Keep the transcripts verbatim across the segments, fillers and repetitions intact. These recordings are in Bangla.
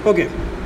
ওকে,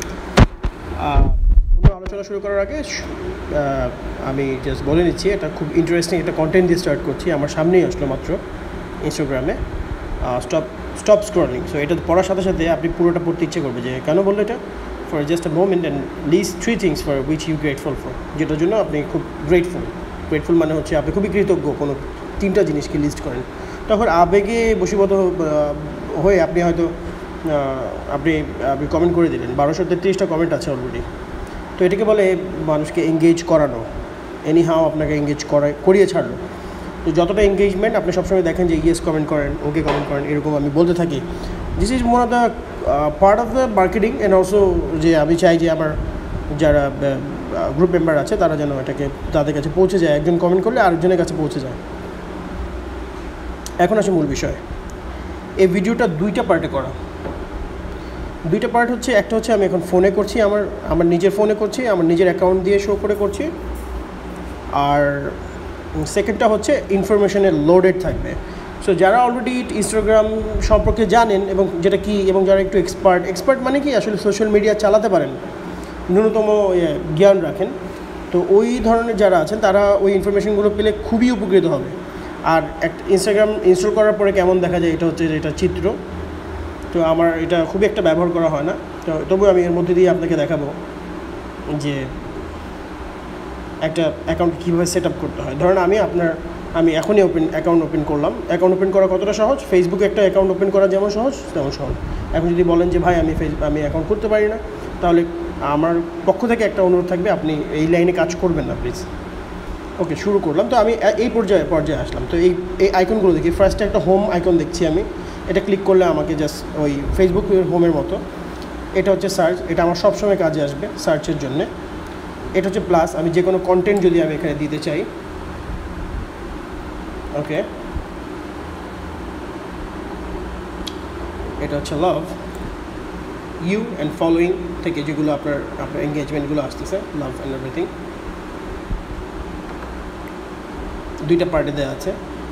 পুরো আলোচনা শুরু করার আগে আমি জাস্ট বলে নিচ্ছি, এটা খুব ইন্টারেস্টিং একটা কন্টেন্ট দিয়ে স্টার্ট করছি। আমার সামনেই আসলো মাত্র ইনস্টাগ্রামে, স্টপ স্টপ স্ক্রলিং। সো এটা পড়ার সাথে সাথে আপনি পুরোটা পড়তে ইচ্ছে করবে যে কেন বললো এটা, for just a moment and list three things for which you grateful for, যেটার জন্য আপনি খুব গ্রেটফুল। গ্রেটফুল মানে হচ্ছে আপনি খুবই কৃতজ্ঞ, কোনো তিনটা জিনিসকে লিস্ট করেন। তখন আবেগে বশীভূত হয়ে আপনি হয়তো আপনি আপনি কমেন্ট করে দিলেন, বারোশো তেত্রিশটা কমেন্ট আছে অলরেডি। তো এটাকে বলে মানুষকে এঙ্গেজ করানো, এনি হাও আপনাকে এঙ্গেজ করা করিয়ে ছাড়লো। তো যতটা এঙ্গেজমেন্ট আপনি সবসময় দেখেন যে ইয়েস কমেন্ট করেন, ওকে কমেন্ট করেন, এরকম আমি বলতে থাকি। This is one of the part of the marketing and also যে আমি চাই যে আমার যারা গ্রুপ মেম্বার আছে তারা যেন এটাকে তাদের কাছে পৌঁছে যায়, একজন কমেন্ট করলে আরেকজনের কাছে পৌঁছে যায়। এখন আসে মূল বিষয়। এই ভিডিওটা দুইটা পার্টে করা। দুইটা পার্ট হচ্ছে, একটা হচ্ছে আমি এখন ফোনে করছি, আমার আমার নিজের ফোনে করছি, আমার নিজের অ্যাকাউন্ট দিয়ে শো করে করছি। আর সেকেন্ডটা হচ্ছে ইনফরমেশনের লোডেড থাকবে। সো যারা অলরেডি ইনস্টাগ্রাম সম্পর্কে জানেন এবং যেটা কি, এবং যারা একটু এক্সপার্ট এক্সপার্ট মানে কি আসলে সোশ্যাল মিডিয়া চালাতে পারেন, ন্যূনতম জ্ঞান রাখেন, তো ওই ধরনের যারা আছেন তারা ওই ইনফরমেশনগুলো পেলে খুবই উপকৃত হবে। আর একটা ইনস্টাগ্রাম ইনস্টল করার পরে কেমন দেখা যায়, এটা হচ্ছে যে এটা চিত্র। তো আমার এটা খুবই একটা ব্যবহার করা হয় না, তো তবু আমি এর মধ্যে দিয়ে আপনাকে দেখাবো যে একটা অ্যাকাউন্ট কীভাবে সেট আপ করতে হয়। ধরেন আমি আপনার আমি এখনই ওপেন অ্যাকাউন্ট ওপেন করলাম। অ্যাকাউন্ট ওপেন করা কতটা সহজ, ফেসবুকে একটা অ্যাকাউন্ট ওপেন করা যেমন সহজ তেমন সহজ। এখন যদি বলেন যে ভাই আমি ফেস আমি অ্যাকাউন্ট করতে পারি না, তাহলে আমার পক্ষ থেকে একটা অনুরোধ থাকবে, আপনি এই লাইনে কাজ করবেন না প্লিজ। ওকে, শুরু করলাম। তো আমি এই পর্যায়ে পর্যায়ে আসলাম। তো এই এই আইকনগুলো দেখি। ফার্স্টে একটা হোম আইকন দেখছি আমি, এটা ক্লিক করলে আমাকে জাস্ট ওই ফেসবুকের হোমের মতো। এটা হচ্ছে সার্চ, এটা আমার সবসময় কাজে আসবে সার্চের জন্যে। এটা হচ্ছে প্লাস, আমি যে কোনো কন্টেন্ট যদি আমি এখানে দিতে চাই। ওকে, এটা হচ্ছে লাভ ইউ অ্যান্ড ফলোয়িং থেকে যেগুলো আপনার আপনার এঙ্গেজমেন্টগুলো আসতেছে, লাভ অ্যান্ড এভরিথিং। দুইটা পার্টে দেওয়া আছে।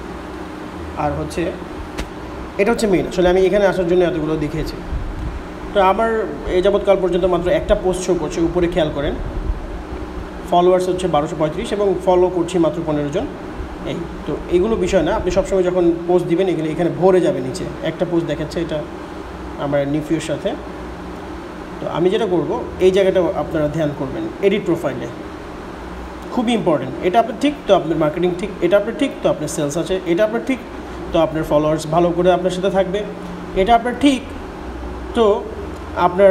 আর হচ্ছে এটা হচ্ছে মেইন। আসলে আমি এখানে আসার জন্য এতগুলো দেখিয়েছি। তো আমার এই যাবৎকাল পর্যন্ত মাত্র একটা পোস্ট শো করছে, উপরে খেয়াল করেন। ফলোয়ার্স হচ্ছে বারোশো পঁয়ত্রিশ এবং ফলো করছি মাত্র পনেরো জন। এই তো এইগুলো বিষয় না, আপনি সবসময় যখন পোস্ট দিবেন এগুলো এখানে ভরে যাবে নিচে। একটা পোস্ট দেখাচ্ছে এটা আমার নিফিউর সাথে। তো আমি যেটা করব, এই জায়গাটা আপনারা ধ্যান করবেন, এডিট প্রোফাইলে খুবই ইম্পর্টেন্ট। এটা আপনার ঠিক তো আপনার মার্কেটিং ঠিক, এটা আপনার ঠিক তো আপনার সেলস আছে, এটা আপনার ঠিক তো আপনার ফলোয়ার্স ভালো করে আপনার সাথে থাকবে, এটা আপনার ঠিক তো আপনার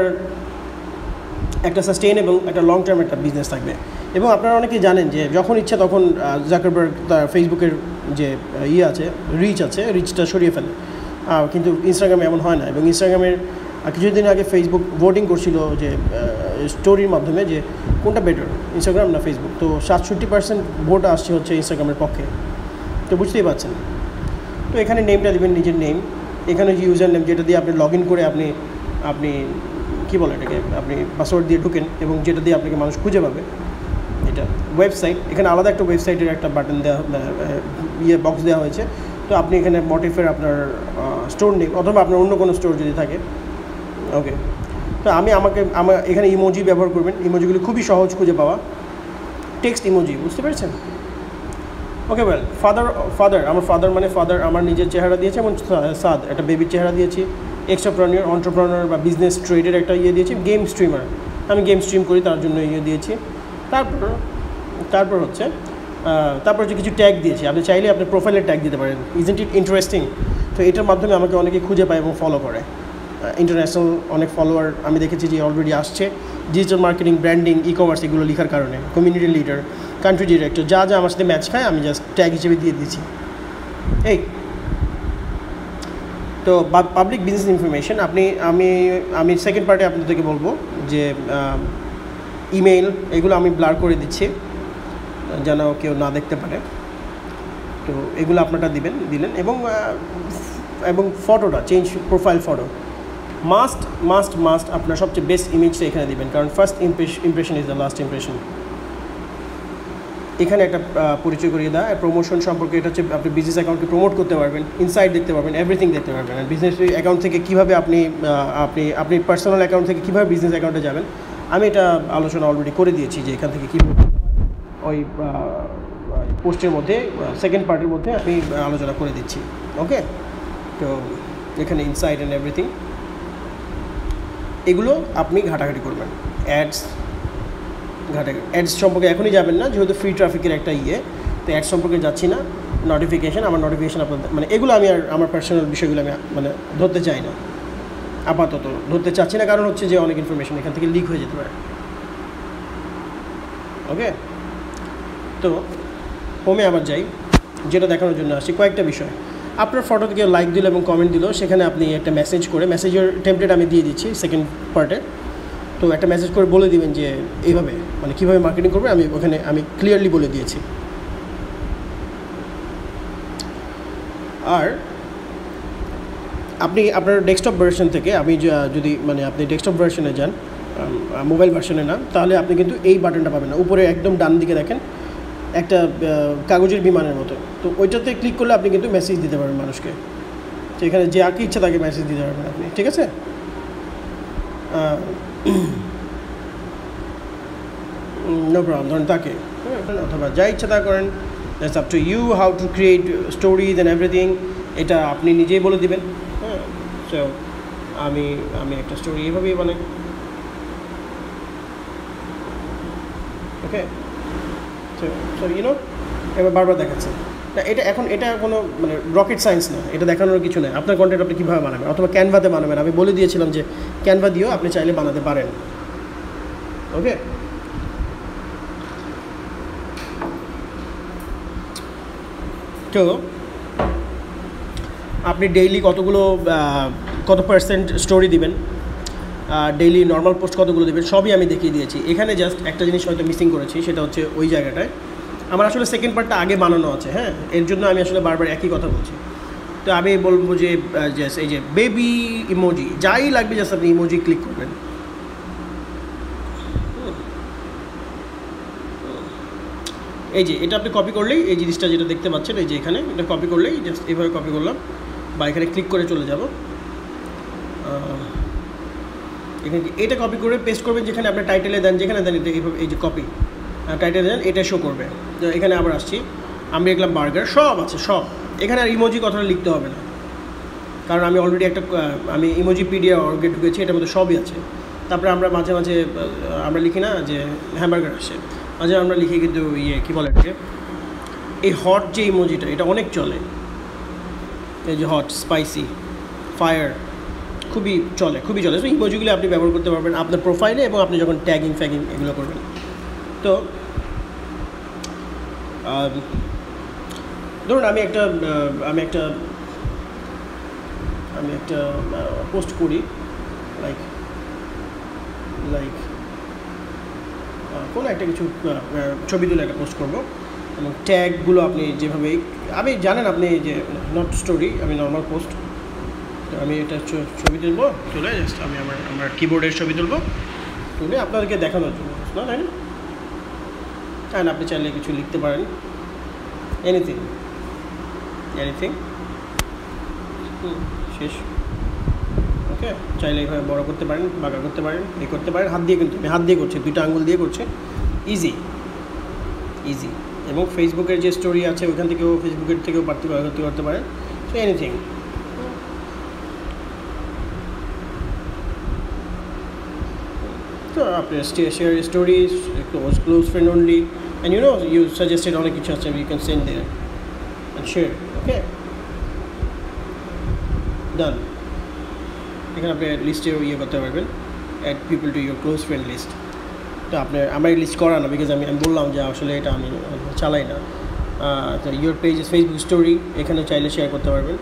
একটা সাস্টেইনেবল একটা লং টার্ম একটা বিজনেস থাকবে। এবং আপনারা অনেকেই জানেন যে যখন ইচ্ছা তখন জাকারবার্গ তার ফেসবুকের যে ইয়ে আছে, রিচ আছে, রিচটা সরিয়ে ফেলে। কিন্তু ইনস্টাগ্রামে এমন হয় না। এবং ইনস্টাগ্রামের কিছুদিন আগে ফেসবুক ভোটিং করছিল যে স্টোরির মাধ্যমে যে কোনটা বেটার, ইনস্টাগ্রাম না ফেসবুক। তো সাতষট্টি পার্সেন্ট ভোট আসছে হচ্ছে ইনস্টাগ্রামের পক্ষে। তো বুঝতেই পারছেন। তো এখানে নেমটা দেবেন, নিজের নেম। এখানে যে ইউজার নেম যেটা দিয়ে আপনি লগ ইন করে আপনি আপনি কী বলে এটাকে, আপনি পাসওয়ার্ড দিয়ে ঢুকেন এবং যেটা দিয়ে আপনাকে মানুষ খুঁজে পাবে। এটা ওয়েবসাইট, এখানে আলাদা একটা ওয়েবসাইটের একটা বাটন দেওয়া, ইয়ে বক্স দেওয়া হয়েছে। তো আপনি এখানে মোটিফের আপনার স্টোর নেম অথবা আপনার অন্য কোনো স্টোর যদি থাকে। ওকে, তো আমি আমাকে আমার এখানে ইমোজি ব্যবহার করবেন। ইমোজিগুলি খুবই সহজ খুঁজে পাওয়া, টেক্সট ইমোজি, বুঝতে পেরেছেন? ওকে, ওয়েল ফাদার ফাদার আমার ফাদার মানে ফাদার আমার নিজের চেহারা দিয়েছে, এবং সাদ একটা বেবির চেহারা দিয়েছি। এক্সট্রাপ্রেনিয়র, অন্টারপ্রেনিয়র বা বিজনেস ট্রেডের একটা ইয়ে দিয়েছি। গেম স্ট্রিমার, আমি গেম স্ট্রিম করি তার জন্য ইয়ে দিয়েছি। তারপর তারপর হচ্ছে তারপর হচ্ছে কিছু ট্যাগ দিয়েছি। আপনি চাইলে আপনি প্রোফাইলের ট্যাগ দিতে পারেন। Isn't it interesting? তো এটার মাধ্যমে আমাকে অনেকে খুঁজে পায় এবং ফলো করে। ইন্টারন্যাশনাল অনেক ফলোয়ার আমি দেখেছি যে অলরেডি আসছে digital marketing, branding, e commerce এগুলো লেখার কারণে। কমিউনিটি লিডার, কান্ট্রি ডিরেক্টর, যা যা আমার সাথে ম্যাচ খায় আমি জাস্ট ট্যাগ হিসেবে দিয়ে দিচ্ছি। এই তো পাবলিক বিজনেস ইনফরমেশন আপনি আমি আমি সেকেন্ড পার্টে আপনাদেরকে বলবো যে ইমেইল এগুলো আমি ব্লার করে দিচ্ছি যেন কেউ না দেখতে পারে। তো এগুলো আপনারা দিবেন দিলেন এবং এবং ফটোটা change, profile photo must must must আপনার সবচেয়ে বেস্ট ইমেজটা এখানে দিবেন, কারণ first impression is the last impression. এখানে একটা পরিচয় করিয়ে দেয় প্রমোশন সম্পর্কে। এটা হচ্ছে আপনি বিজনেস অ্যাকাউন্টকে প্রমোট করতে পারবেন, ইনসাইট দেখতে পারবেন, এভরিথিং দেখতে পারবেন। আর বিজনেস অ্যাকাউন্ট থেকে কীভাবে আপনি আপনি আপনি পার্সোনাল অ্যাকাউন্ট থেকে কীভাবে বিজনেস অ্যাকাউন্টে যাবেন আমি এটা আলোচনা অলরেডি করে দিয়েছি, যে এখান থেকে কীভাবে ওই পোস্টের মধ্যে সেকেন্ড পার্টের মধ্যে আমি আলোচনা করে দিচ্ছি। ওকে, তো এখানে ইনসাইট অ্যান্ড এভরিথিং এগুলো আপনি ঘাটাঘাটি করবেন। অ্যাডস ঘাটাঘাটি অ্যাডস সম্পর্কে এখনই যাবেন না, যেহেতু ফ্রি ট্রাফিকের একটা ইয়ে, তো অ্যাডস সম্পর্কে যাচ্ছি না। নোটিফিকেশান, আমার নোটিফিকেশান আপনাদের মানে এগুলো আমি আর আমার পার্সোনাল বিষয়গুলো আমি মানে ধরতে চাই না, আপাতত ধরতে চাচ্ছি না, কারণ হচ্ছে যে অনেক ইনফরমেশন এখান থেকে লিক হয়ে যেতে পারে। ওকে, তো হোমে আবার যাই, যেটা দেখানোর জন্য আসছি কয়েকটা বিষয়। আপনার ফটো থেকে লাইক দিল এবং কমেন্ট দিল, সেখানে আপনি একটা মেসেজ করে, মেসেজের টেমপ্লেট আমি দিয়ে দিচ্ছি সেকেন্ড পার্টে, তো একটা মেসেজ করে বলে দিবেন যে এইভাবে মানে কীভাবে মার্কেটিং করবে আমি ওখানে আমি ক্লিয়ারলি বলে দিয়েছি। আর আপনি আপনার ডেস্কটপ ভার্সন থেকে আমি যদি মানে আপনি ডেস্কটপ ভার্সনে যান, মোবাইল ভার্সনে না, তাহলে আপনি কিন্তু এই বাটনটা পাবেন না। উপরে একদম ডান দিকে দেখেন একটা কাগজের বিমানের মতো, তো ওইটাতে ক্লিক করলে আপনি কিন্তু মেসেজ দিতে পারবেন মানুষকে, সেখানে যে আঁকি ইচ্ছা তাকে মেসেজ দিতে পারবেন আপনি, ঠিক আছে? নো প্রবলেম, ধরেন তাকে, অথবা যা ইচ্ছা তা করেন, that's up to you how to create stories and everything, এটা আপনি নিজেই বলে দিবেন। হ্যাঁ, সো আমি আমি একটা স্টোরি এভাবেই বানাই। ওকে, সো সো ইউনো এবার বারবার দেখাচ্ছে না, এটা এখন এটা কোনো মানে রকেট সায়েন্স না, এটা দেখানোর কিছু নেই। আপনার কন্টেন্ট আপনি কীভাবে বানাবেন, অথবা ক্যানভাতে বানাবেন, আমি বলে দিয়েছিলাম যে ক্যানভা দিয়েও আপনি চাইলে বানাতে পারেন। ওকে, তো আপনি ডেইলি কতগুলো কত পার্সেন্ট স্টোরি দিবেন, ডেইলি নর্মাল পোস্ট কতগুলো দেবেন, সবই আমি দেখিয়ে দিয়েছি। এখানে জাস্ট একটা জিনিস হয়তো মিসিং করেছি, সেটা হচ্ছে ওই জায়গাটায় আমার আসলে সেকেন্ড পার্টটা আগে বানানো আছে। হ্যাঁ, এর জন্য আমি আসলে বারবার একই কথা বলছি। তো আমি বলবো যে জাস্ট এই যে বেবি ইমোজি যাই লাগবে, জাস্ট আপনি ইমোজি ক্লিক করবেন। এই যে এটা আপনি কপি করলেই এই জিনিসটা যেটা দেখতে পাচ্ছেন, এই যে এখানে এটা কপি করলেই জাস্ট এইভাবে কপি করলাম, বা এখানে ক্লিক করে চলে যাব। এখানে এটা কপি করে পেস্ট করবেন, যেখানে আপনি টাইটেলে দেন, যেখানে দেন এটা এইভাবে এই যে কপি টাইটেলে দেন, এটা শো করবে। তো এখানে আবার আসছি, আমি দেখলাম বার্গার, সব আছে সব। এখানে আর ইমোজি কথাটা লিখতে হবে না, কারণ আমি অলরেডি একটা আমি ইমোজি পিডিয়া অর্গে ঢুকেছি, এটার মধ্যে সবই আছে। তারপরে আমরা মাঝে মাঝে আমরা লিখি না যে হ্যামবার্গার আসে, মাঝে আমরা লিখি কিন্তু ইয়ে কী বলে এটাকে, এই হট যে ইমোজিটা এটা অনেক চলে, এই যে হট, স্পাইসি, ফায়ার খুবই চলে, খুবই চলে। সো ইমোজিগুলো আপনি ব্যবহার করতে পারবেন আপনার প্রোফাইলে, এবং আপনি যখন ট্যাগিং ফ্যাগিং এগুলো করবেন। তো ধরুন আমি একটা আমি একটা আমি একটা পোস্ট করি, লাইক লাইক কোনো একটা কিছু ছবি তুলে একটা পোস্ট করবো, এবং ট্যাগগুলো আপনি যেভাবে আমি জানেন আপনি যে নট স্টোরি, আমি নর্মাল পোস্ট, তো আমি এটা ছবি তুলবো, তুলে জাস্ট আমি আমার আমার কিবোর্ডের ছবি তুলবো, তুলে আপনাদেরকে দেখানোর জন্য, না তাই না? হ্যাঁ, আপনি চাইলে কিছু লিখতে পারেন, এনিথিং এনিথিং শেষ। ওকে, চাইলে এইভাবে বড় করতে পারেন, বাঁকা করতে পারেন, এই করতে পারেন, হাত দিয়ে, কিন্তু আমি হাত দিয়ে করছি, দুইটা আঙুল দিয়ে করছি, ইজি ইজি। এবং ফেসবুকের যে স্টোরি আছে ওইখান থেকেও, ফেসবুকের থেকেও পারতে করতে করতে পারেন, সো এনিথিং। তো আপনি share stories, close close friend only, and you know you suggested অনেক কিছু আছে, you can send there and share. Okay, done. এখানে আপনি লিস্টেও ইয়ে করতে পারবেন, add people to your close friend list. তো আপনার আমার লিস্ট করা না, বিকজ আমি আমি বললাম যে আসলে এটা আমি চালাই না। তো your page is Facebook story, এখানে চাইলে শেয়ার করতে পারবেন।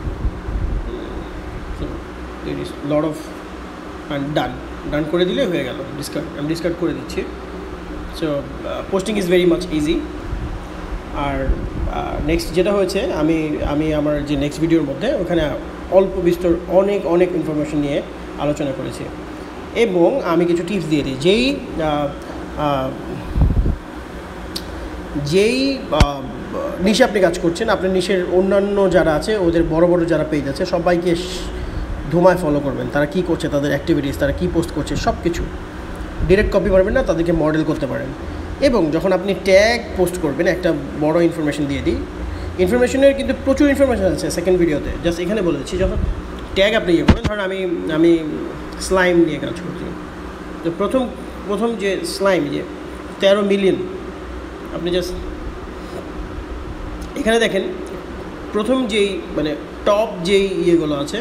There is lot of, and done done করে দিলে হয়ে গেল। ডিসকার্ড, আমি ডিসকার্ড করে দিচ্ছি। So posting is very much easy. আর নেক্সট যেটা হয়েছে, আমি আমি আমার যে নেক্সট ভিডিওর মধ্যে ওখানে অল্প বিস্তর অনেক অনেক ইনফরমেশন নিয়ে আলোচনা করেছি, এবং আমি কিছু টিপস দিয়ে দিই। যেই যেই নিশে আপনি কাজ করছেন, আপনার নিশের অন্যান্য যারা আছে, ওদের বড় বড় যারা পেজ আছে, সবাইকে ধুমায় ফলো করবেন। তারা কী করছে, তাদের অ্যাক্টিভিটিস, তারা কী পোস্ট করছে, সব কিছু ডিরেক্ট কপি পারবেন না, তাদেরকে মডেল করতে পারেন। এবং যখন আপনি ট্যাগ পোস্ট করবেন, একটা বড় ইনফরমেশন দিয়ে দিই, ইনফরমেশনের কিন্তু প্রচুর ইনফরমেশন আছে সেকেন্ড ভিডিওতে, জাস্ট এখানে বলেছি। যখন ট্যাগ আপনি ইয়ে করেন, ধরুন আমি আমি স্লাইম নিয়ে কাজ করছি, তো প্রথম প্রথম যে স্লাইম যে তেরো মিলিয়ন, আপনি জাস্ট এখানে দেখেন প্রথম যেই মানে টপ যেই ইয়েগুলো আছে,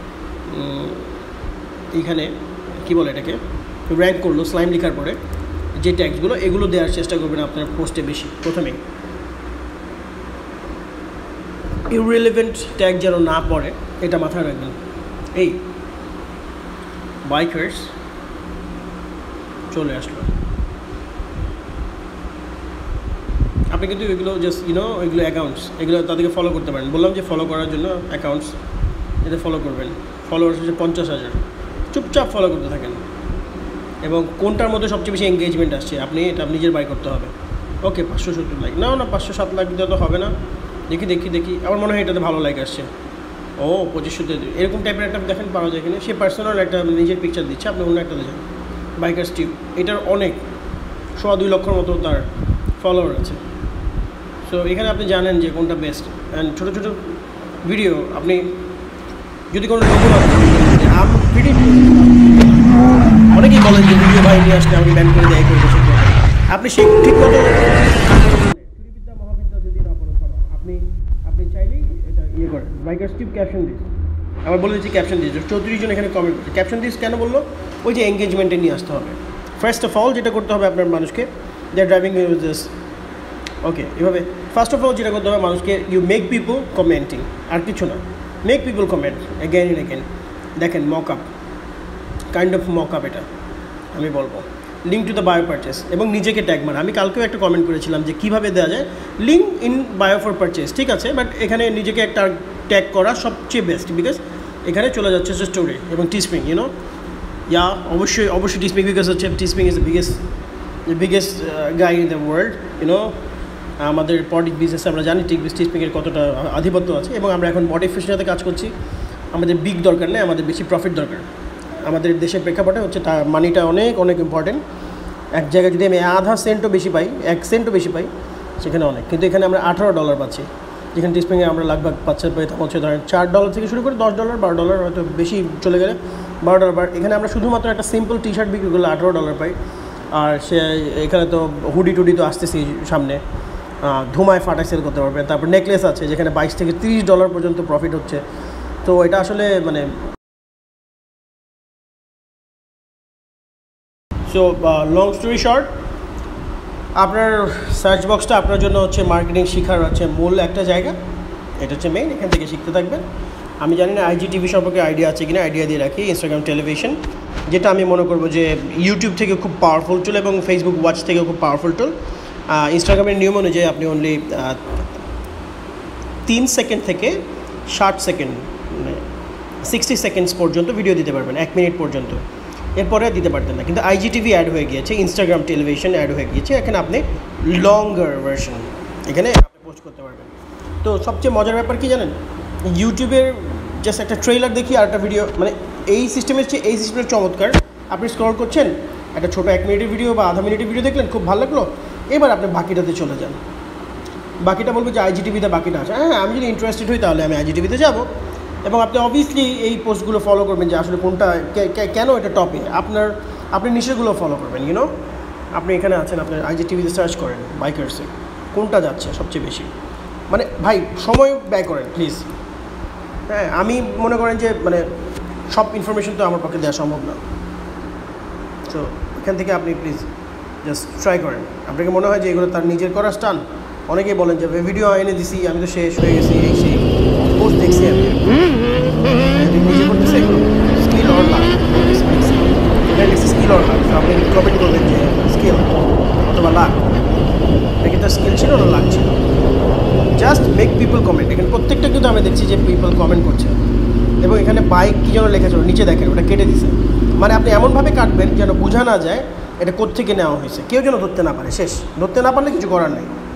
এইখানে কী বলে এটাকে, র্যাঙ্ক করলো স্লাইম লেখার পরে যে ট্যাগসগুলো, এগুলো দেওয়ার চেষ্টা করবেন আপনার পোস্টে বেশি। প্রথমেই ইররিলেভেন্ট ট্যাগ যেন না পড়ে, এটা মাথায় রাখবেন। এই বাইকার্স চলে আসলো, আপনি কিন্তু এগুলো জাস্ট ইউনো এগুলো অ্যাকাউন্টস, এগুলো তাদেরকে ফলো করতে পারেন। বললাম যে ফলো করার জন্য অ্যাকাউন্টস, এতে ফলো করবেন। ফলোয়ার্স হচ্ছে পঞ্চাশ হাজার, চুপচাপ ফলো করতে থাকেন। এবং কোনটার মধ্যে সবচেয়ে বেশি এঙ্গেজমেন্ট আসছে, আপনি এটা নিজের বাই করতে হবে। ওকে, পাঁচশো সত্তর লাইক, না না পাঁচশো সাত লাখ দিতে তো হবে না, দেখি দেখি দেখি আমার মনে হয় এটাতে ভালো লাইক আসছে। ও পঁচিশশো, এরকম টাইপের একটা দেখেন পাওয়া যায় কিনা। সে পার্সোনাল একটা নিজের পিকচার দিচ্ছে, আপনি অন্য একটা দেখেন বাইকার স্টিভ, এটার অনেক সোয়া দুই লক্ষর মতো তার ফলোয়ার আছে। সো এখানে আপনি জানেন যে কোনটা বেস্ট। অ্যান্ড ছোটো ছোটো ভিডিও আপনি যদি কোনো লোক আমি ভিডিও, অনেকেই বলেন যে ভিডিও ভাই নিয়ে আসলে আমি ব্যান করে দেয় করবো, সেটা আপনি সেই ঠিক মতো চুরিবিদ্যা মহাবিদ্যা যদি না পড়েন করো, আপনি আপনি চাইলেই এটা ইয়ে করেন। বাইকার স্টিভ ক্যাপশন দিস, আবার বলে দিচ্ছি ক্যাপশন দিস, চৌত্রিশ জন এখানে কমেন্ট করছে। ক্যাপশন দিস কেন বললো? ওই যে এঙ্গেজমেন্টে নিয়ে আসতে হবে। ফার্স্ট অফ অল যেটা করতে হবে আপনার মানুষকে, যে ড্রাইভিং ইউজেস, ওকে এভাবে ফার্স্ট অফ অল যেটা করতে হবে মানুষকে, ইউ মেক পিপল কমেন্টিং, আর কিছু না, make people comment again and again. দেখেন mock up, kind of mock up এটা আমি বলবো। Link to the bio purchase এবং নিজেকে ট্যাগ মারা। আমি কালকেও একটা কমেন্ট করেছিলাম যে কীভাবে দেওয়া যায় link in bio for purchase, ঠিক আছে, বাট এখানে নিজেকে একটা ট্যাগ করা সবচেয়ে বেস্ট, বিকজ এখানে চলে যাচ্ছে যে স্টোরি এবং টিস্পিং, ইউনো ইয়া অবশ্যই অবশ্যই টিস্পিং, বিকজ হচ্ছে Teespring is the biggest the biggest guy in the world, you know আমাদের প্রোডাক্ট বিজনেসে আমরা জানি টিক টিস্পিংয়ের কতটা আধিপত্য আছে। এবং আমরা এখন বডি ফিশনাতে কাজ করছি, আমাদের বিগ দরকার নেই, আমাদের বেশি প্রফিট দরকার। আমাদের দেশের প্রেক্ষাপটে হচ্ছে তা মানিটা অনেক অনেক ইম্পর্টেন্ট। এক জায়গায় যদি আমি আধা সেন্টও বেশি পাই, এক সেন্টও বেশি পাই, সেখানে অনেক। কিন্তু এখানে আমরা আঠারো ডলার পাচ্ছি, যেখানে টিস্পিংয়ে আমরা লাগভাগ পাচ্ছে পেতাম হচ্ছে ধরেন চার ডলার থেকে শুরু করে দশ ডলার বারো ডলার, হয়তো বেশি চলে গেলে বারো ডলার। এখানে আমরা শুধুমাত্র একটা সিম্পল টি শার্ট বিক্রি করলে আঠারো ডলার পাই। আর সে এখানে তো হুডি টুডি তো আসতেছি সামনে, ধুমায় ফাটায় সেল করতে পারবেন। তারপর নেকলেস আছে যেখানে বাইশ থেকে তিরিশ ডলার পর্যন্ত প্রফিট হচ্ছে। তো এটা আসলে মানে সো লং স্টোরি শর্ট, আপনার সার্চ বক্সটা আপনার জন্য হচ্ছে মার্কেটিং শেখার হচ্ছে মূল একটা জায়গা, এটা হচ্ছে মেইন, এখান থেকে শিখতে থাকবেন। আমি জানি না আইজিটিভি সম্পর্কে আইডিয়া আছে কিনা, আইডিয়া দিয়ে রাখি। ইনস্টাগ্রাম টেলিভিশন, যেটা আমি মনে করবো যে ইউটিউব থেকে খুব পাওয়ারফুল টুল এবং ফেসবুক ওয়াচ থেকে খুব পাওয়ারফুল টুল। ইনস্টাগ্রামের নিয়ম অনুযায়ী আপনি অনলি তিন সেকেন্ড থেকে ষাট সেকেন্ড মানে সিক্সটি সেকেন্ডস পর্যন্ত ভিডিও দিতে পারবেন, এক মিনিট পর্যন্ত, এরপরে দিতে পারতেন না। কিন্তু আইজিটিভি অ্যাড হয়ে গিয়েছে, ইনস্টাগ্রাম টেলিভিশন অ্যাড হয়ে গিয়েছে, এখানে আপনি লঙ্গার ভার্সন এখানে আপনি পোস্ট করতে পারবেন। তো সবচেয়ে মজার ব্যাপার কি জানেন, ইউটিউবের জাস্ট একটা ট্রেলার দেখি আর একটা ভিডিও, মানে এই সিস্টেমের চেয়ে এই সিস্টেমের চমৎকার। আপনি স্ক্রল করছেন, একটা ছোটো এক মিনিটের ভিডিও বা আধা মিনিটের ভিডিও দেখলেন, খুব ভালো লাগলো, এবার আপনি বাকিটাতে চলে যান। বাকিটা বলবো যে আইজিটিভিতে বাকিটা আছে, হ্যাঁ আমি যদি ইন্টারেস্টেড হই তাহলে আমি আইজিটিভিতে যাবো। এবং আপনি অবভিয়াসলি এই পোস্টগুলো ফলো করবেন যে আসলে কোনটা কেন এটা টপে, আপনার আপনি নিশেগুলো ফলো করবেন। ইউনো আপনি এখানে আছেন, আপনার আইজিটিভিতে সার্চ করেন বাইকার্সে কোনটা যাচ্ছে সবচেয়ে বেশি, মানে ভাই সময় ব্যয় করেন প্লিজ। হ্যাঁ আমি মনে করেন যে মানে সব ইনফরমেশন তো আমার পক্ষে দেওয়া সম্ভব না। সো এখান থেকে আপনি প্লিজ জাস্ট ট্রাই করেন। আপনাকে মনে হয় যে এগুলো তার নিজের করা স্টান, অনেকেই বলেন যে ভিডিও এনে দিছি আমি তো শেষ হয়ে গেছি, এই সেই পোস্ট দেখছি আমি, নিজে করতেছে এগুলো skill or luck, skill or luck. আপনি কমেন্ট করবেন যে স্কিল অথবা লাক, এটা কিন্তু স্কিল ছিল না লাক ছিল। Just make people comment. এখানে প্রত্যেকটা কিন্তু আমি দেখছি যে পিপল কমেন্ট করছে। এবং এখানে বাইক কী যেন লেখা ছিল, নিচে দেখেন ওটা কেটে দিছে, মানে আপনি এমনভাবে কাটবেন যেন বোঝা না যায় এটা কোত্থেকে নেওয়া হয়েছে, কেউ যেন ধরতে না পারে। শেষ, ধরতে না পারলে কিছু করার নেই।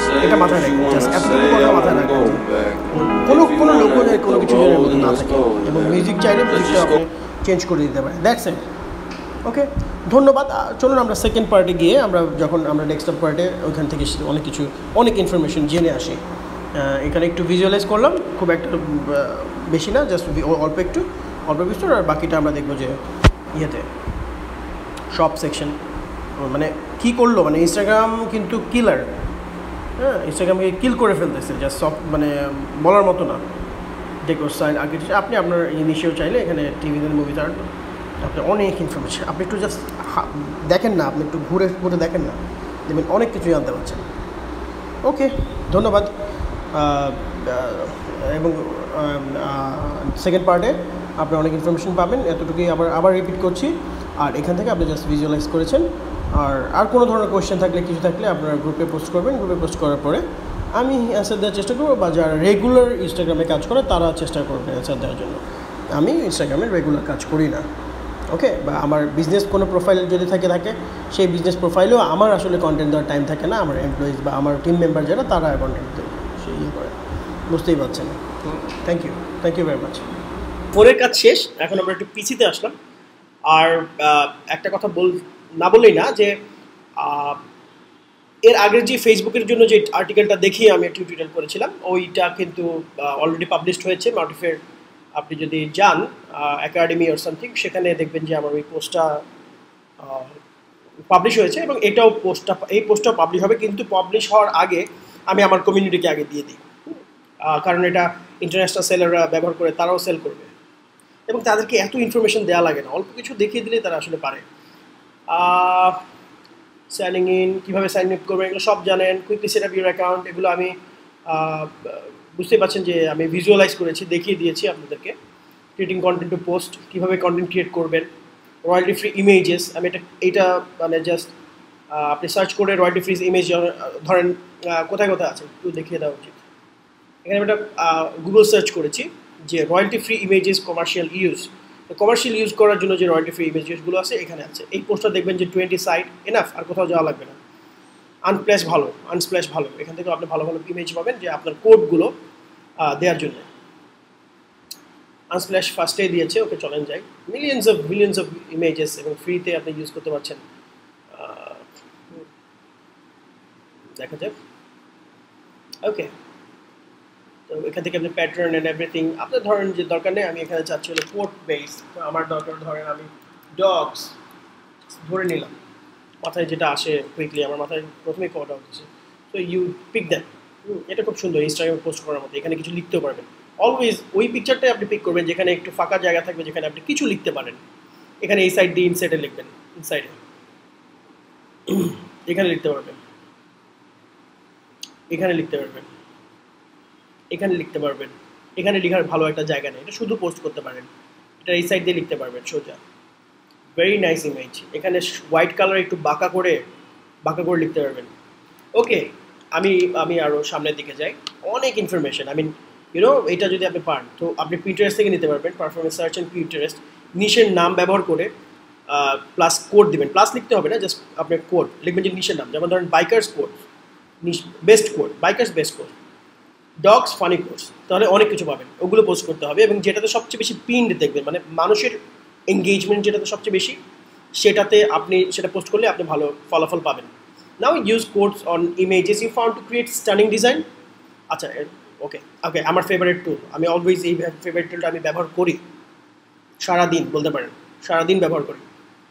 এটা মাথায় রাখবেন, জাস্ট এতটুকু কথা মাথায় রাখবেন, কোনো কোনো লোকের কোনো কিছু যেন মধ্যে না থাকে, এবং মিউজিক চাইলে মিউজিকটা আপনি চেঞ্জ করে দিতে পারেন, দ্যাটস ইট। ওকে, ধন্যবাদ। চলুন আমরা সেকেন্ড পার্টে গিয়ে আমরা যখন আমরা নেক্সট পার্টে ওইখান থেকে অনেক কিছু অনেক ইনফরমেশন জেনে আসি। এখানে একটু ভিজুয়ালাইজ করলাম, খুব একটা বেশি না, জাস্ট অল্প একটু অল্প বিস্তর, আর বাকিটা আমরা দেখবো যে ইয়েতে শপ সেকশন মানে কী করলো, মানে ইনস্টাগ্রাম কিন্তু কিলার, হ্যাঁ, ইনস্টাগ্রামকে কিল করে ফেলতেছে, জাস্ট সব মানে বলার মতো না। দেখো স্টাইল আর্কিটেকচার, আপনি আপনার ইনিশিয়াল চাইলে এখানে টিভি দেন, মুভি তার আপনি অনেক ইনফরমেশন, আপনি একটু জাস্ট দেখেন না, আপনি একটু ঘুরে ঘুরে দেখেন না, দেখবেন অনেক কিছু জানতে পারছেন। ওকে, ধন্যবাদ। এবং সেকেন্ড পার্টে আপনি অনেক ইনফরমেশন পাবেন, এতটুকুই আবার আবার রিপিট করছি। আর এখান থেকে আপনি জাস্ট ভিজুয়ালাইজ করেছেন। আর আর কোনো ধরনের কোয়েশ্চেন থাকলে কিছু থাকলে আপনারা গ্রুপে পোস্ট করবেন, গ্রুপে পোস্ট করার পরে আমি অ্যান্সার দেওয়ার চেষ্টা করবো, বা যারা রেগুলার ইনস্টাগ্রামে কাজ করে তারা চেষ্টা করবে অ্যান্সার দেওয়ার জন্য। আমি ইনস্টাগ্রামে রেগুলার কাজ করি না, ওকে, বা আমার বিজনেস কোনো প্রোফাইল যদি থাকে থাকে সেই বিজনেস প্রোফাইলেও আমার আসলে কন্টেন্ট দেওয়ার টাইম থাকে না, আমার এমপ্লয়িজ বা আমার টিম মেম্বার যারা তারা কন্টেন্ট দেয়, সেই ইয়ে করে, বুঝতেই পারছেন। Thank you, thank you very much. ফোনের কাজ শেষ, এখন আমরা একটু পিসিতে আসলাম। আর একটা কথা বল না বললেই না, যে এর আগের যে ফেসবুকের জন্য যে আর্টিকেলটা দেখিয়ে আমি টিউটোরিয়াল করেছিলাম, ওইটা কিন্তু অলরেডি পাবলিশড হয়েছে মডিফাইড। আপনি যদি যান একাডেমি অর সামথিং, সেখানে দেখবেন যে আমার ওই পোস্টটা পাবলিশ হয়েছে, এবং এটাও পোস্টটা এই পোস্টটাও পাবলিশ হবে, কিন্তু পাবলিশ হওয়ার আগে আমি আমার কমিউনিটিকে আগে দিয়ে দিই, কারণ এটা ইন্টারন্যাশনাল সেলাররা ব্যবহার করে, তারাও সেল করবে, এবং তাদেরকে এত ইনফরমেশন দেওয়া লাগে না, অল্প কিছু দেখিয়ে দিলে তারা আসলে পারে। সাইনিং ইন, কীভাবে সাইন ইন করবেন এগুলো সব জানেন। Quickly set up your account, এগুলো আমি বুঝতে পারছেন যে আমি ভিজুয়ালাইজ করেছি, দেখিয়ে দিয়েছি আপনাদেরকে। ক্রিয়েটিং কন্টেন্ট টু পোস্ট, কীভাবে কন্টেন্ট ক্রিয়েট করবেন। রয়্যালটি ফ্রি ইমেজেস, আমি এটা এইটা মানে জাস্ট আপনি সার্চ করে রয়্যালটি ফ্রি ইমেজ ধরেন কোথায় কোথায় আছে একটু দেখিয়ে দেওয়া উচিত। এখানে একটা গুগল সার্চ করেছি যে royalty free images commercial use, commercial use করার জন্য যে রয়্যালটি ফ্রি ইমেজেসগুলো আছে এখানে আছে। এই পোস্টটা দেখবেন যে টোয়েন্টি সাইট এনাফ, আর কোথাও যাওয়া লাগবে না। আনপ্লেস ভালো, আনস্প্ল্যাশ ভালো, এখান থেকে আপনি ভালো ভালো ইমেজ পাবেন যে আপনার কোডগুলো দেওয়ার জন্য। আনস্প্ল্যাশ ফার্স্টেই দিয়েছে, ওকে চলেন যাই। Millions of billions of images, এবং ফ্রিতে আপনি ইউজ করতে পারছেন। দেখা যাক, ওকে। তো এখান থেকে আপনি প্যাটার্ন অ্যান্ড এভরিথিং আপনার ধরেন যে দরকার নেই, আমি এখানে চাচ্ছি হলো কোট বেস, তো আমার দরকার ধরেন আমি ডগস ধরে নিলাম, মাথায় যেটা আসে কুইকলি, আমার মাথায় প্রথমেই কোড ডগস আছে, তো ইউ পিক দ্যাট। এটা খুব সুন্দর ইনস্টাগ্রামে পোস্ট করার মতো, এখানে কিছু লিখতেও পারবেন। অলওয়েজ ওই পিকচারটাই আপনি পিক করবেন যেখানে একটু ফাঁকা জায়গা থাকবে, যেখানে আপনি কিছু লিখতে পারেন। এখানে এই সাইড দিয়ে ইনসাইডে লিখবেন, ইনসাইডে এখানে লিখতে পারবেন, এখানে লিখতে পারবেন, এখানে লিখতে পারবেন। এখানে লেখার ভালো একটা জায়গা নেই, এটা শুধু পোস্ট করতে পারেন। এটা এই সাইড দিয়ে লিখতে পারবেন সোজা, ভেরি নাইস ইমেজ। এখানে হোয়াইট কালার একটু বাঁকা করে বাঁকা করে লিখতে পারবেন। ওকে, আমি আমি আরও সামনের দিকে যাই। অনেক ইনফরমেশন, আই মিন ইউনো, এটা যদি আপনি পান তো আপনি পিন্টারেস্ট থেকে নিতে পারবেন। পারফরমেন্স সার্চ অ্যান্ড পিন্টারেস্ট, নিশের নাম ব্যবহার করে প্লাস কোড দিবেন, প্লাস লিখতে হবে না, জাস্ট আপনি কোড লিখবেন যে নিশের নাম, যেমন ধরেন bikers code, niche best code, bikers best code, dogs funny course, তাহলে অনেক কিছু পাবেন। ওগুলো পোস্ট করতে হবে, এবং যেটাতে সবচেয়ে বেশি পিন্ড দেখবেন, মানে মানুষের এঙ্গেজমেন্ট যেটাতে সবচেয়ে বেশি, সেটাতে আপনি সেটা পোস্ট করলে আপনি ভালো ফলাফল পাবেন। Now use codes on images you found to create stunning design. আচ্ছা, ওকে ওকে আমার ফেভারিট টুল, আমি অলওয়েজ এই ফেভারিট টুলটা আমি ব্যবহার করি সারাদিন, বলতে পারেন সারাদিন ব্যবহার করি।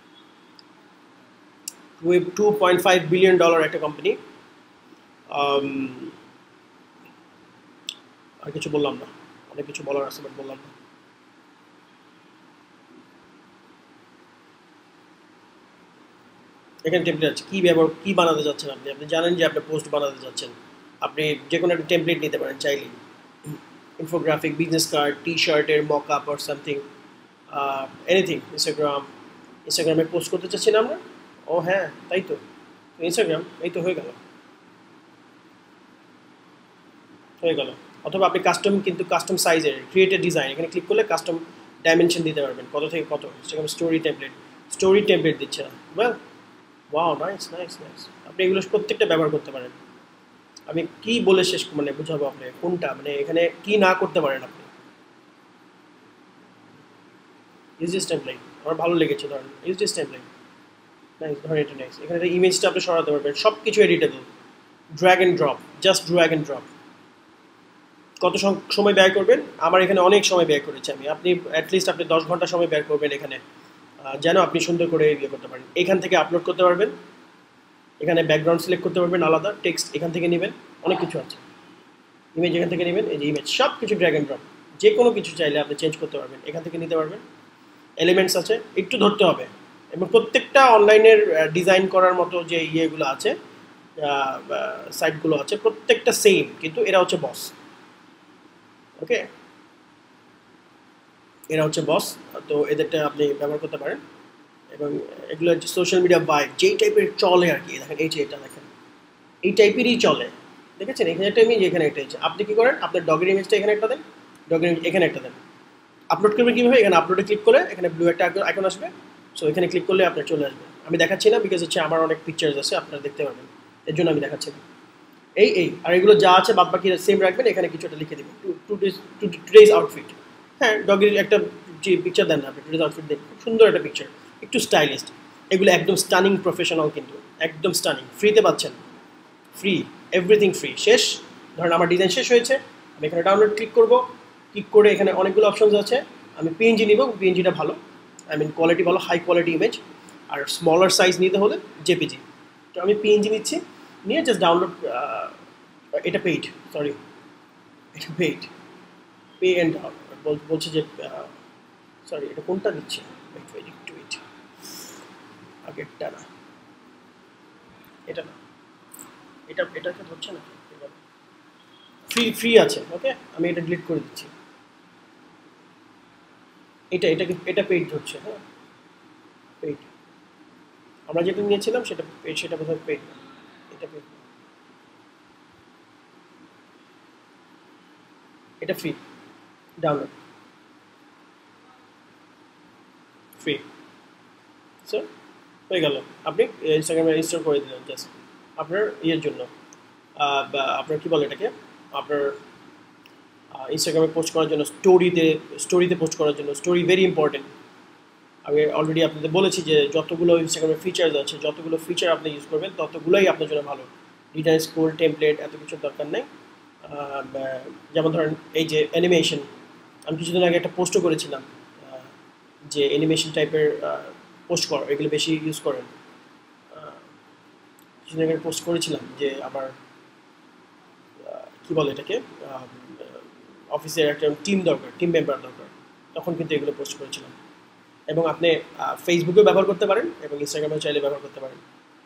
With two point five billion dollar একটা কোম্পানি। আর কিছু বললাম না, অনেক কিছু বলার আছে বাট বললাম না। এখানে টেমপ্লেট আছে, কী ব্যবহার কী বানাতে যাচ্ছেন আপনি। আপনি জানেন যে আপনি পোস্ট বানাতে যাচ্ছেন, আপনি যে কোনো একটা টেমপ্লেট নিতে পারেন চাইলেই। ইনফোগ্রাফিক, বিজনেস কার্ড, টি শার্টের mock up or something, anything. Instagram, ইনস্টাগ্রামে পোস্ট করতে চাচ্ছি না আমরা। ও হ্যাঁ, তাই তো, ইনস্টাগ্রাম এই তো হয়ে গেল হয়ে গেল অথবা আপনি কাস্টম, কিন্তু কাস্টম সাইজের ক্রিয়েটেড ডিজাইন, এখানে ক্লিক করলে কাস্টম ডাইমেনশন দিতে পারবেন, কত থেকে কত। Instagram story template, story template দিচ্ছে না, well wow, nice nice nice. আপনি এগুলো প্রত্যেকটা ব্যবহার করতে পারেন। আমি কি বলে শেষ মানে বুঝাবো আপনি কোনটা মানে এখানে কি না করতে পারেন আপনি ইউজ দিস টেমপ্লেট আমার ভালো লেগেছে ধরেন ইউজ দিস টেমপ্লেট নাইস ধরেন এটা নাইস এখানে ইমেজটা আপনি সরাতে পারবেন সব কিছু editable drag and drop just drag and drop কত সময় ব্যয় করবেন আমার এখানে অনেক সময় ব্যয় করেছি আমি আপনি অ্যাটলিস্ট আপনি দশ ঘন্টা সময় ব্যয় করবেন এখানে যেন আপনি সুন্দর করে ইয়ে করতে পারেন এখান থেকে আপলোড করতে পারবেন এখানে ব্যাকগ্রাউন্ড সিলেক্ট করতে পারবেন আলাদা টেক্সট এখান থেকে নেবেন অনেক কিছু আছে ইমেজ এখান থেকে নেবেন এই যে ইমেজ সব কিছু ড্র্যাগ অ্যান্ড ড্রপ যে কোনো কিছু চাইলে আপনি চেঞ্জ করতে পারবেন এখান থেকে নিতে পারবেন এলিমেন্টস আছে একটু ধরতে হবে এবং প্রত্যেকটা অনলাইনের ডিজাইন করার মতো যে ইয়েগুলো আছে সাইটগুলো আছে প্রত্যেকটা সেম কিন্তু এরা হচ্ছে বস ওকে এরা হচ্ছে বস তো এদেরটা আপনি ব্যবহার করতে পারেন এবং এগুলো হচ্ছে সোশ্যাল মিডিয়া ভাইব যেই টাইপের চলে আর কি দেখেন এই যে এটা দেখেন এই টাইপেরই চলে দেখেছেন এখানে একটা ইমেজ এখানে একটা ইমেজ আপনি কী করেন আপনার ডগের ইমেজটা এখানে একটা দেন ডগের ইমেজ এখানে একটা দেন আপলোড করবেন কীভাবে এখানে আপলোডে ক্লিক করে এখানে ব্লু একটা আইকন আসবে সো এখানে ক্লিক করলে আপনার চলে আসবে আমি দেখাচ্ছি না বিকজ হচ্ছে আমার অনেক পিকচার্স আছে আপনারা দেখতে পারবেন এর জন্য আমি দেখাচ্ছি না এই এই আর এগুলো যা আছে বাদ বাকি সেম রাখবেন এখানে কিছু একটা লিখে দেবেন two two days two today's outfit হ্যাঁ ডগের একটা যে পিকচার দেন না আপনি টুডেজ আউটফিট দেন খুব সুন্দর একটা পিকচার একটু স্টাইলিস্ট এগুলো একদম স্টানিং প্রফেশনাল কিন্তু একদম স্টানিং ফ্রিতে পাচ্ছেন ফ্রি এভরিথিং ফ্রি শেষ ধরেন আমার ডিজাইন শেষ হয়েছে আমি এখানে ডাউনলোড ক্লিক করব ক্লিক করে এখানে অনেকগুলো অপশনস আছে আমি পিএনজি নিব পিএনজিটা ভালো আই মিন কোয়ালিটি ভালো হাই কোয়ালিটি ইমেজ আর স্মলার সাইজ নিতে হলে জেপিজি তো আমি পিএনজি নিচ্ছি নিয়ে জাস্ট ডাউনলোড এটা পেইড সরি এটা পেইড পে অ্যান্ড বলছে যে সরি এটা কোনটা দিচ্ছে ওয়েট ওয়েট একটু ওয়েট আগেরটা না এটা না এটা এটাকে ধরছে না ফ্রি ফ্রি আছে ওকে আমি এটা ডিলিট করে দিচ্ছি এটা এটাকে এটা পেইড ধরছে হ্যাঁ পেইড আমরা যেটা নিয়েছিলাম সেটা সেটা বোধহয় পেইড এটা পেইড এটা ফ্রি ডাউনলোড ফ্রি স্যার হয়ে গেল আপনি ইনস্টাগ্রামে ইনস্টল করে দিলেন জাস্ট আপনার ইয়ের জন্য আপনার কী বলে এটাকে আপনার ইনস্টাগ্রামে পোস্ট করার জন্য স্টোরিতে স্টোরিতে পোস্ট করার জন্য স্টোরি ভেরি ইম্পর্টেন্ট আমি অলরেডি আপনাদের বলেছি যে যতগুলো ইনস্টাগ্রামের ফিচার্স আছে যতগুলো ফিচার আপনি ইউজ করবেন ততগুলোই আপনার জন্য ভালো ডিজাইন স্কুল টেমপ্লেট এত কিছুর দরকার নেই যেমন ধরেন এই যে অ্যানিমেশন আমি কিছুদিন আগে একটা পোস্টও করেছিলাম যে অ্যানিমেশন টাইপের পোস্ট কর এগুলো বেশি ইউজ করেন কিছুদিন আগে পোস্ট করেছিলাম যে আমার কী বলে এটাকে অফিসের একটা টিম দরকার টিম মেম্বার দরকার তখন কিন্তু এগুলো পোস্ট করেছিলাম এবং আপনি ফেসবুকেও ব্যবহার করতে পারেন এবং ইনস্টাগ্রামেও চাইলে ব্যবহার করতে পারেন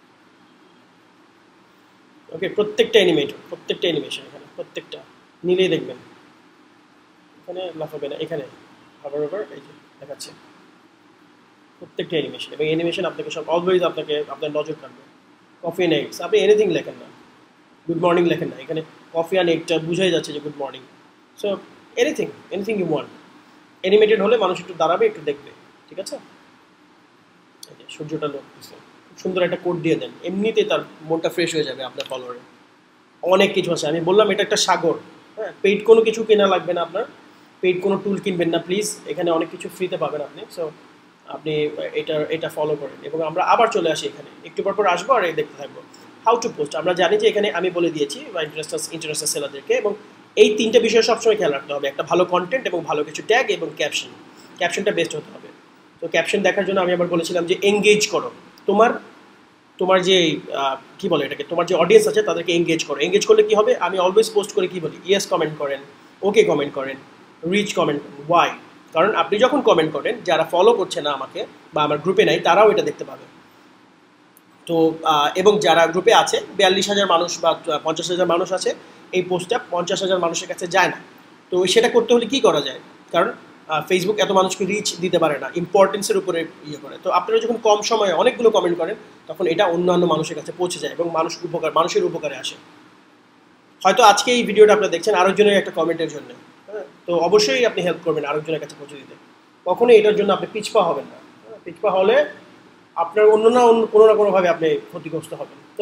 ওকে প্রত্যেকটা অ্যানিমেটর প্রত্যেকটা অ্যানিমেশন এখানে প্রত্যেকটা নিলেই দেখবেন এখানে লাফাবে না এখানে আবার আবার এই যে দেখাচ্ছে প্রত্যেকটা অ্যানিমেশন এবং অ্যানিমেশন আপনাকে সব অলওয়েজ আপনাকে আপনার নজর কাটবে কফি অ্যান্ড এগস আপনি এনিথিং লেখেন না গুড মর্নিং লেখেন না এখানে কফি অ্যান্ড এগটা বুঝাই যাচ্ছে যে good morning so anything anything you want animated হলে মানুষ একটু দাঁড়াবে একটু দেখবে ঠিক আছে এই যে সূর্যটা লোক খুব সুন্দর একটা কোড দিয়ে দেন এমনিতেই তার মনটা ফ্রেশ হয়ে যাবে আপনার ফলোয়ারে অনেক কিছু আছে আমি বললাম এটা একটা সাগর হ্যাঁ পেইড কোনো কিছু কেনা লাগবে না আপনার পেইড কোনো টুল কিনবেন না প্লিজ এখানে অনেক কিছু ফ্রিতে পাবেন আপনি সো আপনি এটা এটা ফলো করেন এবং আমরা আবার চলে আসি এখানে একটু পর পর আসবো আর এই দেখতে থাকবো হাউ টু পোস্ট আমরা জানি যে এখানে আমি বলে দিয়েছি বা ইন্টারেস্টার ইন্টারেস্টার সেলারদেরকে এবং এই তিনটা বিষয় সবসময় খেয়াল রাখতে হবে একটা ভালো কন্টেন্ট এবং ভালো কিছু ট্যাগ এবং ক্যাপশন ক্যাপশনটা বেস্ট হতে হবে তো ক্যাপশন দেখার জন্য আমি আবার বলেছিলাম যে এঙ্গেজ করো তোমার তোমার যে কী বলে এটাকে তোমার যে অডিয়েন্স আছে তাদেরকে এঙ্গেজ করো এঙ্গেজ করলে কী হবে আমি অলওয়েজ পোস্ট করে কী বলি ইয়েস কমেন্ট করেন ওকে কমেন্ট করেন রিচ কমেন্ট ওয়াই কারণ আপনি যখন কমেন্ট করেন যারা ফলো করছে না আমাকে বা আমার গ্রুপে নাই তারাও এটা দেখতে পাবে তো এবং যারা গ্রুপে আছে বিয়াল্লিশ হাজার মানুষ বা পঞ্চাশ হাজার মানুষ আছে এই পোস্টটা পঞ্চাশ হাজার মানুষের কাছে যায় না তো সেটা করতে হলে কী করা যায় কারণ ফেসবুক এত মানুষকে রিচ দিতে পারে না ইম্পর্টেন্সের উপরে ইয়ে করে তো আপনারা যখন কম সময়ে অনেকগুলো কমেন্ট করেন তখন এটা অন্যান্য মানুষের কাছে পৌঁছে যায় এবং মানুষ উপকার মানুষের উপকারে আসে হয়তো আজকে এই ভিডিওটা আপনারা দেখছেন আরেকজনের একটা কমেন্টের জন্য হ্যাঁ তো অবশ্যই আপনি হেল্প করবেন আরেকজনের কাছে পৌঁছে দিতে কখনোই এটার জন্য আপনি পিছপা হবেন না পিছপা হলে আপনার অন্য না অন্য কোনো না কোনোভাবে আপনি ক্ষতিগ্রস্ত হবেন ওকে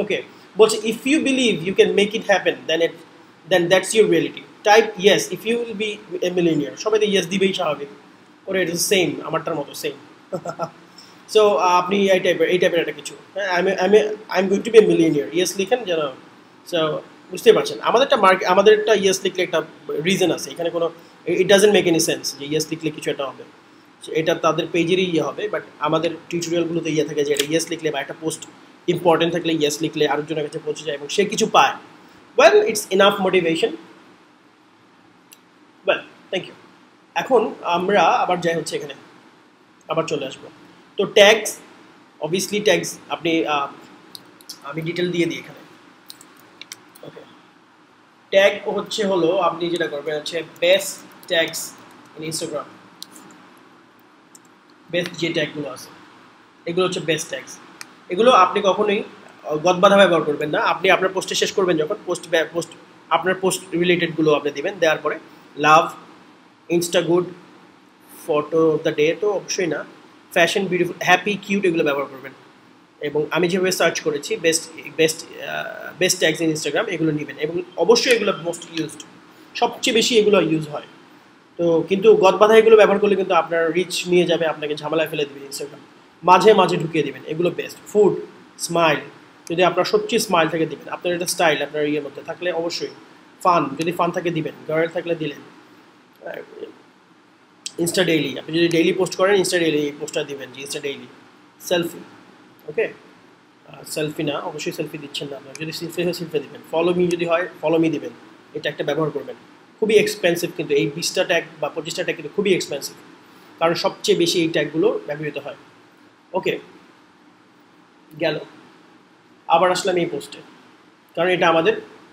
বলছে if you believe you can make it happen then it then that's your reality type yes if you will be a millionaire সবাই তো ইয়েস দিবেই স্বাভাবিক ওরে ইট ইজ সেম আমারটার মতো সেম সো আপনি এই টাইপের এই টাইপের একটা কিছু হ্যাঁ I I I am going to be a millionaire yes লিখেন যেন সো বুঝতে পারছেন আমাদেরটা মার্ক আমাদেরটা ইয়েস লিখলে একটা রিজন আছে এখানে কোনো it doesn't make any sense যে ইয়েস লিখলে কিছু একটা হবে এটা তাদের পেজেরই ইয়ে হবে বাট আমাদের টিউটোরিয়ালগুলোতে ইয়ে থাকে যে এটা ইয়েস লিখলে বা একটা পোস্ট ইম্পর্টেন্ট থাকলে ইয়েস লিখলে আরেকজনের কাছে পৌঁছে যায় এবং সে কিছু পায় well it's enough motivation well thank you এখন আমরা আবার যাই হচ্ছে এখানে আবার চলে আসবো তো ট্যাগস অবভিয়াসলি ট্যাগস আপনি আমি ডিটেল দিয়ে দিই এখানে ওকে ট্যাগ হচ্ছে হলো আপনি যেটা করবেন হচ্ছে best tags in Instagram best যে ট্যাগগুলো আছে এগুলো হচ্ছে বেস্ট ট্যাগস এগুলো আপনি কখনোই গদবাধা ব্যবহার করবেন না আপনি আপনার পোস্টে শেষ করবেন যখন পোস্ট পোস্ট আপনার পোস্ট রিলেটেডগুলো আপনি দেবেন দেওয়ার পরে love insta good photo of the day তো অবশ্যই না ফ্যাশন বিউটিফুল হ্যাপি কিউট এগুলো ব্যবহার করবেন এবং আমি যেভাবে সার্চ করেছি best best best tags in Instagram এগুলো নেবেন এবং অবশ্যই এগুলো মোস্ট ইউজড সবচেয়ে বেশি এগুলো ইউজ হয় তো কিন্তু গদবাধা এগুলো ব্যবহার করলে কিন্তু আপনার রিচ নিয়ে যাবে আপনাকে ঝামেলায় ফেলে দেবে ইনস্টাগ্রাম মাঝে মাঝে ঢুকিয়ে দেবেন এগুলো বেস্ট ফুড স্মাইল যদি আপনার সত্যি স্মাইল থেকে দিবেন আপনার এটা স্টাইল আপনার ইয়ের মধ্যে থাকলে অবশ্যই ফান যদি ফান থাকে দিবেন গার্ল থাকলে দিলেন ইনস্টা ডেইলি আপনি যদি ডেইলি পোস্ট করেন ইনস্টা ডেইলি এই পোস্টটা দিবেন যে insta daily selfie okay selfie না অবশ্যই সেলফি দিচ্ছেন না আপনার যদি সেলফি হয় সেলফি দিবেন ফলো মি যদি হয় ফলো মি দিবেন এটা একটা ব্যবহার করবেন খুবই এক্সপেন্সিভ কিন্তু এই বিশটা ট্যাগ বা পঁচিশটা ট্যাগ কিন্তু খুবই এক্সপেন্সিভ কারণ সবচেয়ে বেশি এই ট্যাগগুলো ব্যবহৃত হয় ওকে গেল আবার আসলাম এই পোস্টে কারণ এটা আমাদের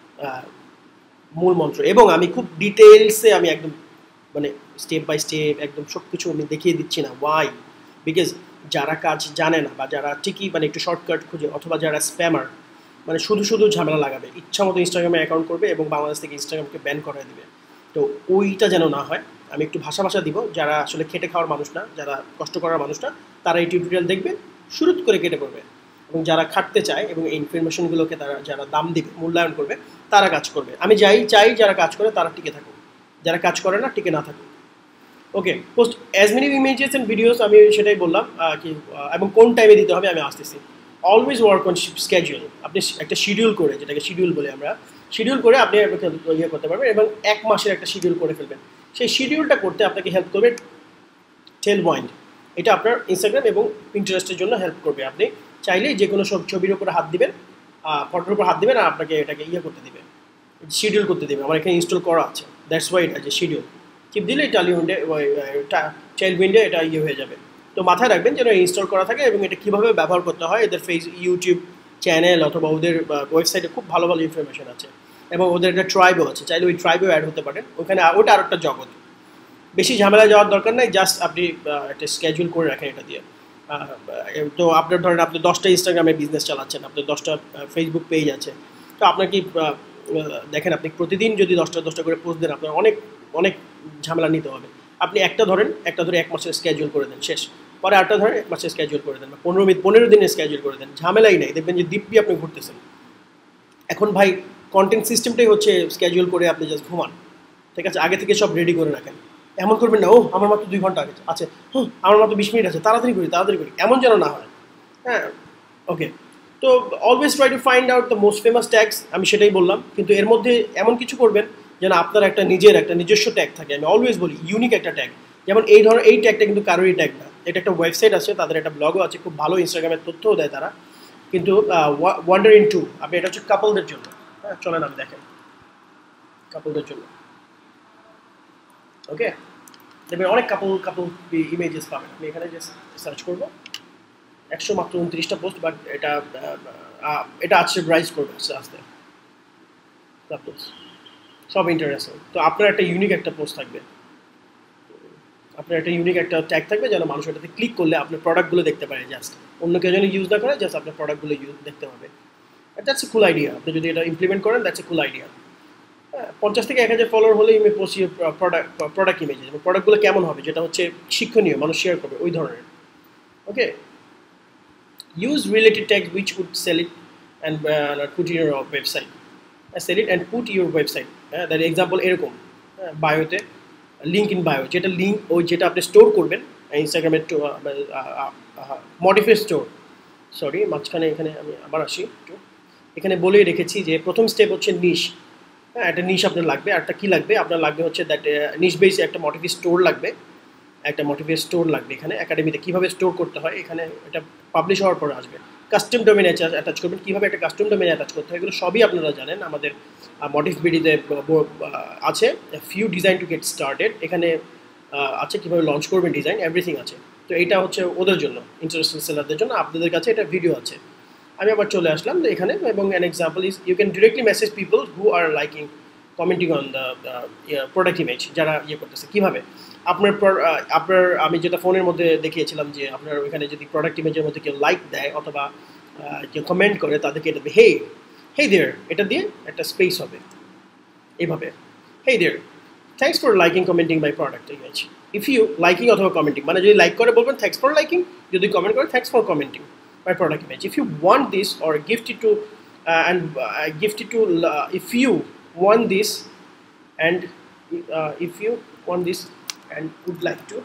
মূল মন্ত্র এবং আমি খুব ডিটেলসে আমি একদম মানে স্টেপ বাই স্টেপ একদম সব কিছু আমি দেখিয়ে দিচ্ছি না ওয়াই বিকজ যারা কাজ জানে না বা যারা ঠিকই মানে একটু শর্টকাট খুঁজে অথবা যারা স্প্যামার মানে শুধু শুধু ঝামেলা লাগাবে ইচ্ছা মতো ইনস্টাগ্রামে অ্যাকাউন্ট করবে এবং বাংলাদেশ থেকে ইনস্টাগ্রামকে ব্যান করে দেবে তো ওইটা যেন না হয় আমি একটু ভাষা ভাষা দিব যারা আসলে খেটে খাওয়ার মানুষ না যারা কষ্ট করার মানুষ না তারা এই টিউটোরিয়াল দেখবে শুরু করে কেটে করবে এবং যারা খাটতে চায় এবং এই ইনফরমেশনগুলোকে তারা যারা দাম দিবে মূল্যায়ন করবে তারা কাজ করবে আমি যাই চাই যারা কাজ করে তারা টিকে থাকুক যারা কাজ করে না টিকে না থাকুক okay post as many images and videos আমি সেটাই বললাম কি এবং কোন টাইমে দিতে হবে আমি আসতেছি অলওয়েজ ওয়ার্ক অন স্কেডিউল আপনি একটা শিডিউল করে যেটাকে শিডিউল বলে আমরা শিডিউল করে আপনি ইয়ে করতে পারবেন এবং এক মাসের একটা শিডিউল করে ফেলবেন সেই শিডিউলটা করতে আপনাকে হেল্প করবে টেলওয়াইন্ড এটা আপনার ইনস্টাগ্রাম এবং পিন্টারেস্টের জন্য হেল্প করবে আপনি চাইলেই যে কোনো সব ছবির উপর হাত দিবেন ফটোর উপর হাত দিবেন আর আপনাকে এটাকে ইয়ে করতে দিবে শিডিউল করতে দেবে আমার এখানে ইনস্টল করা আছে দ্যাটস ওয়াই এটা যে শিডিউল চিপ দিলে টালি উইন্ডে চাইল্ড উইন্ডে এটা ইয়ে হয়ে যাবে তো মাথায় রাখবেন যেন ইনস্টল করা থাকে এবং এটা কীভাবে ব্যবহার করতে হয় এদের ফেস ইউটিউব চ্যানেল অথবা ওদের ওয়েবসাইটে খুব ভালো ভালো ইনফরমেশন আছে এবং ওদের একটা ট্রাইবও আছে চাইলে ওই ট্রাইবেও অ্যাড হতে পারেন ওখানে ওটা আর একটা জগৎ বেশি ঝামেলা যাওয়ার দরকার নাই জাস্ট আপনি একটা স্কেডিউল করে রাখেন এটা দিয়ে তো আপনার ধরেন আপনি দশটা ইনস্টাগ্রামে বিজনেস চালাচ্ছেন আপনার দশটা ফেসবুক পেজ আছে তো আপনার কি দেখেন আপনি প্রতিদিন যদি দশটা দশটা করে পোস্ট দেন আপনার অনেক অনেক ঝামেলা নিতে হবে আপনি একটা ধরেন একটা ধরে এক মাসের স্কেডিউল করে দেন শেষ পরে আটটা ধরে এক মাসের স্কেডিউল করে দেন বা পনেরো মিনিট পনেরো দিনের স্কেডিউল করে দেন ঝামেলাই নেই দেখবেন যে দিব্যি আপনি ঘুরতেছেন এখন ভাই কন্টেন্ট সিস্টেমটাই হচ্ছে স্কেডিউল করে আপনি জাস্ট ঘুমান ঠিক আছে আগে থেকে সব রেডি করে রাখেন এমন করবেন না ও আমার মাত্র দুই ঘন্টা আগে আছে হুম আমার মাত্র বিশ মিনিট আছে তাড়াতাড়ি করি তাড়াতাড়ি করি এমন যেন না হয় হ্যাঁ ওকে তো always try to find out the most famous tags আমি সেটাই বললাম কিন্তু এর মধ্যে এমন কিছু করবেন যেন আপনার একটা নিজের একটা নিজস্ব ট্যাগ থাকে আমি অলওয়েজ বলি ইউনিক একটা ট্যাগ যেমন এই ধরনের এই ট্যাগটা কিন্তু কারোরই ট্যাগ না এটা একটা ওয়েবসাইট আছে তাদের একটা ব্লগও আছে খুব ভালো ইনস্টাগ্রামের তথ্যও দেয় তারা কিন্তু ওয়ান্ডার ইন টু আপনি এটা হচ্ছে কাপলদের জন্য হ্যাঁ চলেন আপনি দেখেন কাপলদের জন্য ওকে দেখবেন অনেক কাপল কাপল ইমেজেস পাবেন আপনি এখানে যে সার্চ করবো একশো মাত্র উনত্রিশটা পোস্ট বাট এটা এটা আজকে ব্রাইজ করবে আস্তে আস্তে কাপলস সব ইন্টারন্যাশনাল তো আপনার একটা ইউনিক একটা পোস্ট থাকবে আপনার একটা ইউনিক একটা ট্যাগ থাকবে যেন মানুষ ওটাতে ক্লিক করলে আপনার প্রোডাক্টগুলো দেখতে পারে জাস্ট অন্য কেউ যেন ইউজ না করে জাস্ট আপনার প্রোডাক্টগুলো ইউজ দেখতে পাবে দ্যাটস এ কুল আইডিয়া আপনি যদি এটা ইমপ্লিমেন্ট করেন দ্যাটস এ কুল আইডিয়া হ্যাঁ পঞ্চাশ থেকে এক হাজার ফলোয়ার হলেই আমি পোস্ট প্রোডাক্ট প্রোডাক্ট ইমেজেস এবং প্রোডাক্টগুলো কেমন হবে যেটা হচ্ছে শিক্ষণীয় মানুষ শেয়ার করবে ওই ধরনের okay use related tag which would sell it and uh, put in your website. Uh, sell it and put your website. Uh, that example এরকম বায়োতে লিঙ্ক ইন বায়ো, যেটা লিঙ্ক ওই যেটা আপনি স্টোর করবেন ইনস্টাগ্রামের মডিফাই স্টোর। সরি মাঝখানে এখানে আমি আবার আসি একটু, এখানে বলেই রেখেছি যে প্রথম স্টেপ হচ্ছে নিশ। হ্যাঁ, একটা নিশ আপনার লাগবে। আরটা কী লাগবে আপনার লাগবে হচ্ছে দ্যাট নিশ বেস একটা মডিফাই স্টোর লাগবে, একটা মোটিভেট স্টোর লাগবে। এখানে একাডেমিতে কীভাবে স্টোর করতে হয়, এখানে এটা পাবলিশ হওয়ার পরে আসবে। কাস্টম ডোমেন অ্যাটাচ করবেন, কীভাবে একটা কাস্টম ডোমেন অ্যাটাচ করতে হয়, এগুলো সবই আপনারা জানেন। আমাদের মোটিভ বিডিতে আছে few design to get started, এখানে আছে কীভাবে লঞ্চ করবেন ডিজাইন, এভরিথিং আছে। তো এইটা হচ্ছে ওদের জন্য, ইন্টারেস্টেড সেলারদের জন্য। আপনাদের কাছে এটা ভিডিও আছে। আমি আবার চলে আসলাম এখানে, এবং an example is you can directly message people who are liking commenting on the product image, যারা ইয়ে করতেছে। কীভাবে আপনার আপনার আমি যেটা ফোনের মধ্যে দেখিয়েছিলাম যে আপনার ওইখানে যদি প্রোডাক্ট ইমেজের মধ্যে কেউ লাইক দেয় অথবা কেউ কমেন্ট করে, তাদেরকে এটা হে হে দেয়ার এটা দিয়ে একটা স্পেস হবে এইভাবে, hey there thanks for liking commenting by product image. If you liking অথবা কমেন্টিং, মানে যদি লাইক করে বলবেন থ্যাংকস ফর লাইকিং, যদি কমেন্ট করে thanks for commenting by product image. If you want this or gift it to and gift it to if you want this and if you want this and would like to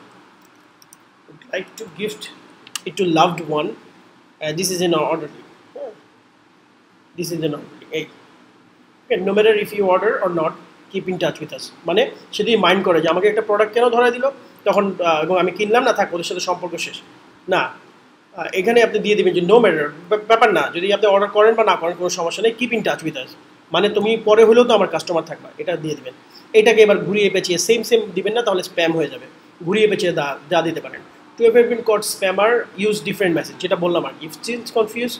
would like to gift it to loved one, uh, this is an order. uh, this is an order. Hey. Okay, no matter if you order or not, keep in touch with us. মানে সে যদি মাইন্ড করে যে আমাকে একটা প্রোডাক্ট কেন ধরা দিল, তখন এবং আমি কিনলাম না, থাক ওদের সাথে সম্পর্ক শেষ না, এখানে আপনি দিয়ে দেবেন যে নো ম্যাটার, ব্যাপার না, যদি আপনি অর্ডার করেন বা না করেন কোনো সমস্যা নেই, keep in touch with us, মানে তুমি পরে হলেও তো আমার কাস্টমার থাকবা, এটা দিয়ে দেবেন। এটাকে এবার ঘুরিয়ে পেঁচিয়ে সেম সেম দিবেন না, তাহলে স্প্যাম হয়ে যাবে। ঘুরিয়ে পেঁচিয়ে দা যা দিতে পারেন। To ever been caught spammer use different message, যেটা বললাম আর কি। If cheese confuse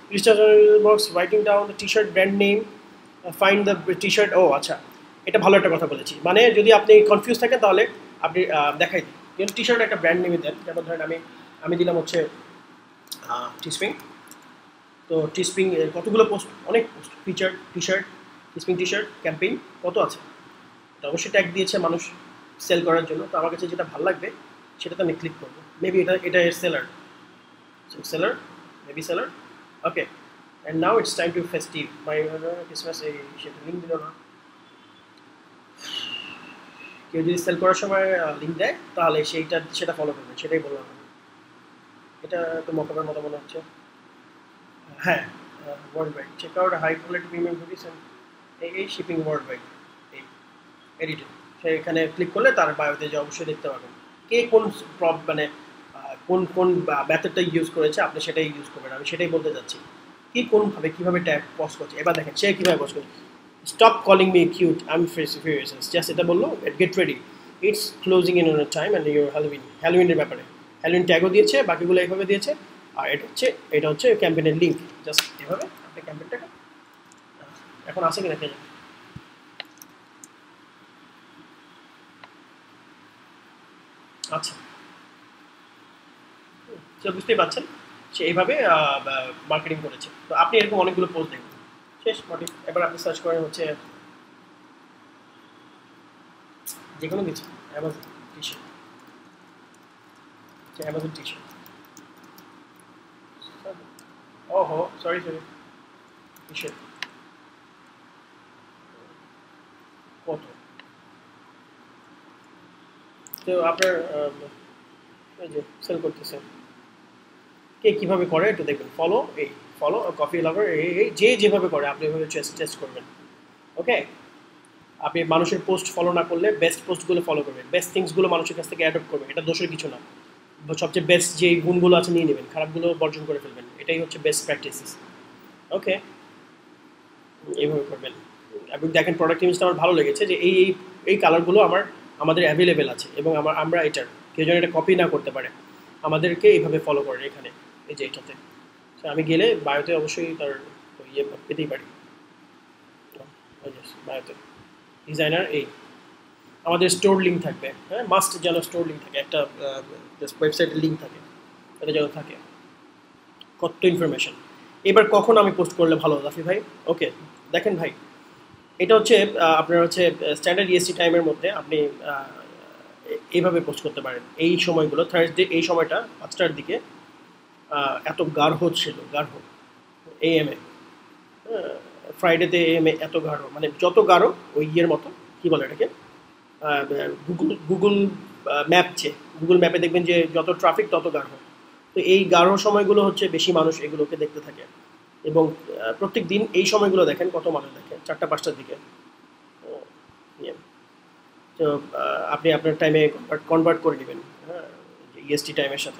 box writing down the T shirt brand name, find the T shirt. ও আচ্ছা, এটা ভালো একটা কথা বলেছি। মানে যদি আপনি কনফিউজ থাকেন তাহলে আপনি দেখাই দিন টি শার্ট একটা ব্র্যান্ড নেমে দেন। যেমন ধরেন আমি আমি দিলাম হচ্ছে টিস্প্রিং। তো টিস্প্রিং কতগুলো পোস্ট, অনেক post, feature T shirt, Teespring T shirt campaign কত আছে, তো অবশ্যই ট্যাগ দিয়েছে মানুষ সেল করার জন্য। তো আমার কাছে যেটা ভালো লাগবে সেটাতে আমি ক্লিক করবো। মেবি এটা এটা এর seller, seller maybe seller. Okay, and now it's time to festive my Christmas. এই সেটা লিঙ্ক দিল না। কেউ যদি সেল করার সময় লিঙ্ক দেয় তাহলে সেইটা সেটা ফলো করবেন, সেটাই বললাম। এটা তো মকাবের মতো মনে হচ্ছে। হ্যাঁ, world wide check out high quality premium hoodies and এই শিপিং ওয়ার্ল্ড ওয়াইড। এই এডিটে সেখানে ক্লিক করলে তার বায়োতে যে অবশ্যই দেখতে পাবেন কে কোন প্রব মানে কোন কোন মেথডটা ইউজ করেছে, আপনি সেটাই ইউজ করবেন। আমি সেটাই বলতে চাচ্ছি, কি কোনভাবে কীভাবে ট্যাগ পজ করছে। এবার দেখেন সে কীভাবে পজ করছে। Stop calling me cute, I am furious, just এটা বললো get ready, it's closing in on time and your Halloween. হ্যালোউইনের ব্যাপারে হ্যালোউইন ট্যাগও দিয়েছে, বাকিগুলো এইভাবে দিয়েছে। আর এটা হচ্ছে এটা হচ্ছে ক্যাম্পেইনের লিঙ্ক। জাস্ট এভাবে আপনি ক্যাম্পেইনটাকে এখন আসে কিনা কে জানে। আচ্ছা, সে বুঝতেই পারছেন সে এইভাবে মার্কেটিং করেছে। তো আপনি এরকম অনেকগুলো পোস্ট দেখবেন। শেষ মোটিভ। এবার আপনি সার্চ করেন হচ্ছে যে কোনো কিছু, Amazon T shirt, Amazon T shirt. ও হো সরি সরি টি শার্ট কত। তো আপনার এই যে সেল করতেছেন কে কীভাবে করে একটু দেখবেন। ফলো এই ফলো কফি লাভার এই এই যে যেভাবে করে আপনি এভাবে টেস্ট টেস্ট করবেন। ওকে, আপনি মানুষের পোস্ট ফলো না করলে বেস্ট পোস্টগুলো ফলো করবেন, বেস্ট থিংসগুলো মানুষের কাছ থেকে অ্যাডপ্ট করবেন। এটা দোষের কিছু না, সবচেয়ে বেস্ট যে গুণগুলো আছে নিয়ে নেবেন, খারাপগুলো বর্জন করে ফেলবেন। এটাই হচ্ছে বেস্ট প্র্যাকটিসেস। ওকে, এইভাবে করবেন। আপনি দেখেন প্রোডাক্ট ইমেজটা আমার ভালো লেগেছে যে এই এই কালারগুলো আমার আমাদের অ্যাভেলেবেল আছে এবং আমার আমরা এটার কেউ যেন এটা কপি না করতে পারে, আমাদেরকে এইভাবে ফলো করেন এখানে এই যে এটাতে। আমি গেলে বায়োতে অবশ্যই তার ইয়ে পেতেই পারি। বায়োতে ডিজাইনার এই আমাদের স্টোর লিঙ্ক থাকবে। হ্যাঁ, মাস্ট যেন স্টোর লিঙ্ক থাকে, একটা ওয়েবসাইটের লিঙ্ক থাকে, এটা যেন থাকে। কত ইনফরমেশন। এবার কখন আমি পোস্ট করলে ভালো রাফি ভাই? ওকে, দেখেন ভাই, এটা হচ্ছে আপনার হচ্ছে স্ট্যান্ডার্ড ইএসটি টাইমের মধ্যে আপনি এইভাবে পোস্ট করতে পারেন। এই সময়গুলো থার্সডে এই সময়টা পাঁচটার দিকে এত গাঢ় ছিল, গাঢ় এ এম এ ফ্রাইডেতে এম এত গাঢ়, মানে যত গাঢ় ওই ইয়ের মতো, কী বলে এটাকে, গুগল গুগল ম্যাপ, যে গুগল ম্যাপে দেখবেন যে যত ট্রাফিক তত গাঢ়। তো এই গাঢ় সময়গুলো হচ্ছে বেশি মানুষ এগুলোকে দেখতে থাকে, এবং প্রত্যেক দিন এই সময়গুলো দেখেন কত মানুষ দেখে, চারটা পাঁচটার দিকে। তো আপনি আপনার টাইমে কনভার্ট করে নেবেন, হ্যাঁ, ইএসটি টাইমের সাথে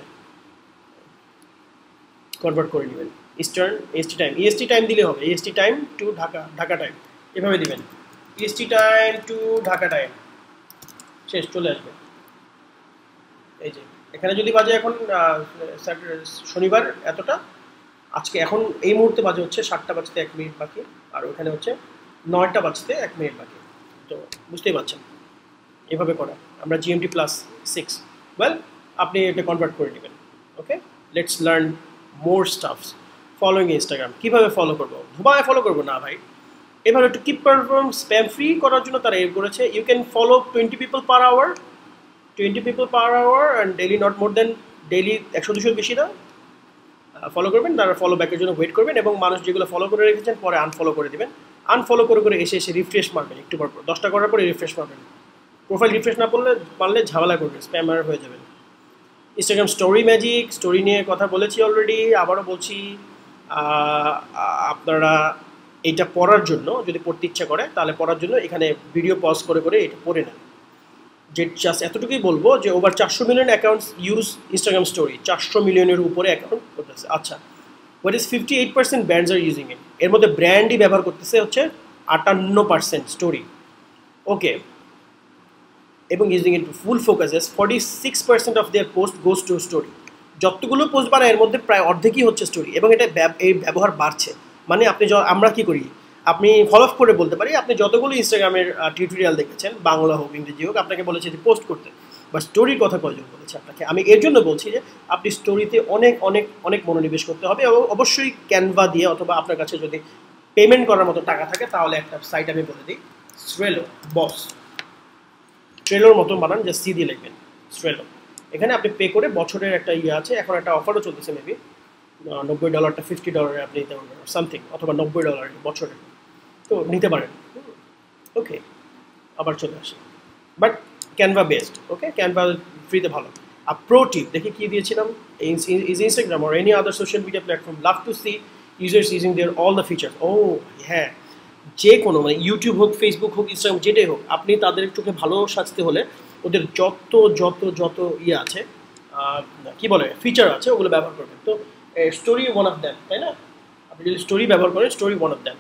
কনভার্ট করে নেবেন। Eastern EST time, EST time দিলে হবে, EST time to Dhaka, Dhaka time, এভাবে দিবেন, EST time to Dhaka time, শেষ, চলে আসবে। এই যে এখানে যদি বাজে এখন শনিবার এতটা, আজকে এখন এই মুহূর্তে বাজে হচ্ছে সাতটা বাজতে এক মিনিট বাকি, আর ওখানে হচ্ছে নয়টা বাজতে এক মিনিট বাকি। তো বুঝতেই পারছেন এভাবে করা, আমরা জিএমটি প্লাস সিক্স, ওয়েল আপনি এটা কনভার্ট করে নেবেন। Okay, let's learn more stuffs. Following Instagram কীভাবে ফলো করবো? ধুমায় ফলো করবো না ভাই, এভাবে একটু কিপ পারফর্ম স্প্যাম ফ্রি করার জন্য তারা এর করেছে। You can follow twenty people per hour, twenty people per hour and daily not more then, daily একশো দুশোর বেশি না ফলো করবেন, তারা ফলো ব্যাকের জন্য ওয়েট করবেন, এবং মানুষ যেগুলো ফলো করে রেখেছেন পরে আনফলো করে দেবেন। আনফলো করে করে এসে এসে রিফ্রেশ মারবেন একটু পর পর, দশটা করার পরে রিফ্রেশ মারবেন। প্রোফাইল রিফ্রেশ না করলে পারলে ঝামেলা করবে, স্প্যামার হয়ে যাবেন। ইনস্টাগ্রাম স্টোরি ম্যাজিক, স্টোরি নিয়ে কথা বলেছি অলরেডি, আবারও বলছি, আপনারা এইটা পড়ার জন্য, যদি পড়তে ইচ্ছা করে তাহলে পড়ার জন্য এখানে ভিডিও পজ করে করে এটা পড়ে নেন। যে জাস্ট এতটুকুই বলবো যে ওভার চারশো million accounts use Instagram story, চারশো মিলিয়নের উপরে অ্যাকাউন্ট করতেছে। আচ্ছা, what is fifty eight percent brands are using it, এর মধ্যে ব্র্যান্ডই ব্যবহার করতেছে হচ্ছে আটান্ন পার্সেন্ট স্টোরি। ওকে, এবং using it full focuses forty six percent of their post goes to story. যতগুলো পোস্ট বানায় এর মধ্যে প্রায় অর্ধেকই হচ্ছে স্টোরি, এবং এটা এই ব্যবহার বাড়ছে। মানে আপনি আমরা কি করি, আপনি ফলো করে বলতে পারি, আপনি যতগুলো ইনস্টাগ্রামের টিউটোরিয়াল দেখেছেন, বাংলা হোক ইংরেজি হোক, আপনাকে বলেছে যে পোস্ট করতে, বা স্টোরির কথা কয়জন বলেছে আপনাকে? আমি এর জন্য বলছি যে আপনি স্টোরিতে অনেক অনেক অনেক মনোনিবেশ করতে হবে, এবং অবশ্যই ক্যানভা দিয়ে, অথবা আপনার কাছে যদি পেমেন্ট করার মতো টাকা থাকে তাহলে একটা সাইট আমি বলে দিই, স্ট্রেলো বস, স্ট্রেলোর মতো বানান, যে সি দিয়ে লিখবেন স্ট্রেলো। এখানে আপনি পে করে বছরের একটা ইয়ে আছে, এখন একটা অফারও চলতেছে, মেবি নব্বই ডলারটা ফিফটি ডলারে আপনি নিতে পারবেন সামথিং, অথবা নব্বই ডলার বছরে, তো নিতে পারেন। ওকে, আবার চলে আসে, but Canva best. Okay, Canva ফ্রিতে ভালো। আর প্রো টিপ দেখি কী দিয়েছিলাম, is Instagram or any other social media platform love to see users using their all the features. ও হ্যাঁ, যে কোনো, মানে ইউটিউব হোক, ফেসবুক হোক, ইনস্টাগ্রাম, যেটাই হোক, আপনি তাদের চোখে ভালো সাজতে হলে ওদের যত যত যত ইয়ে আছে, কী বলে, ফিচার আছে, ওগুলো ব্যবহার করবেন। তো স্টোরি ওয়ান অফ দ্যাম, তাই না? আপনি যদি স্টোরি ব্যবহার করেন, story one of them.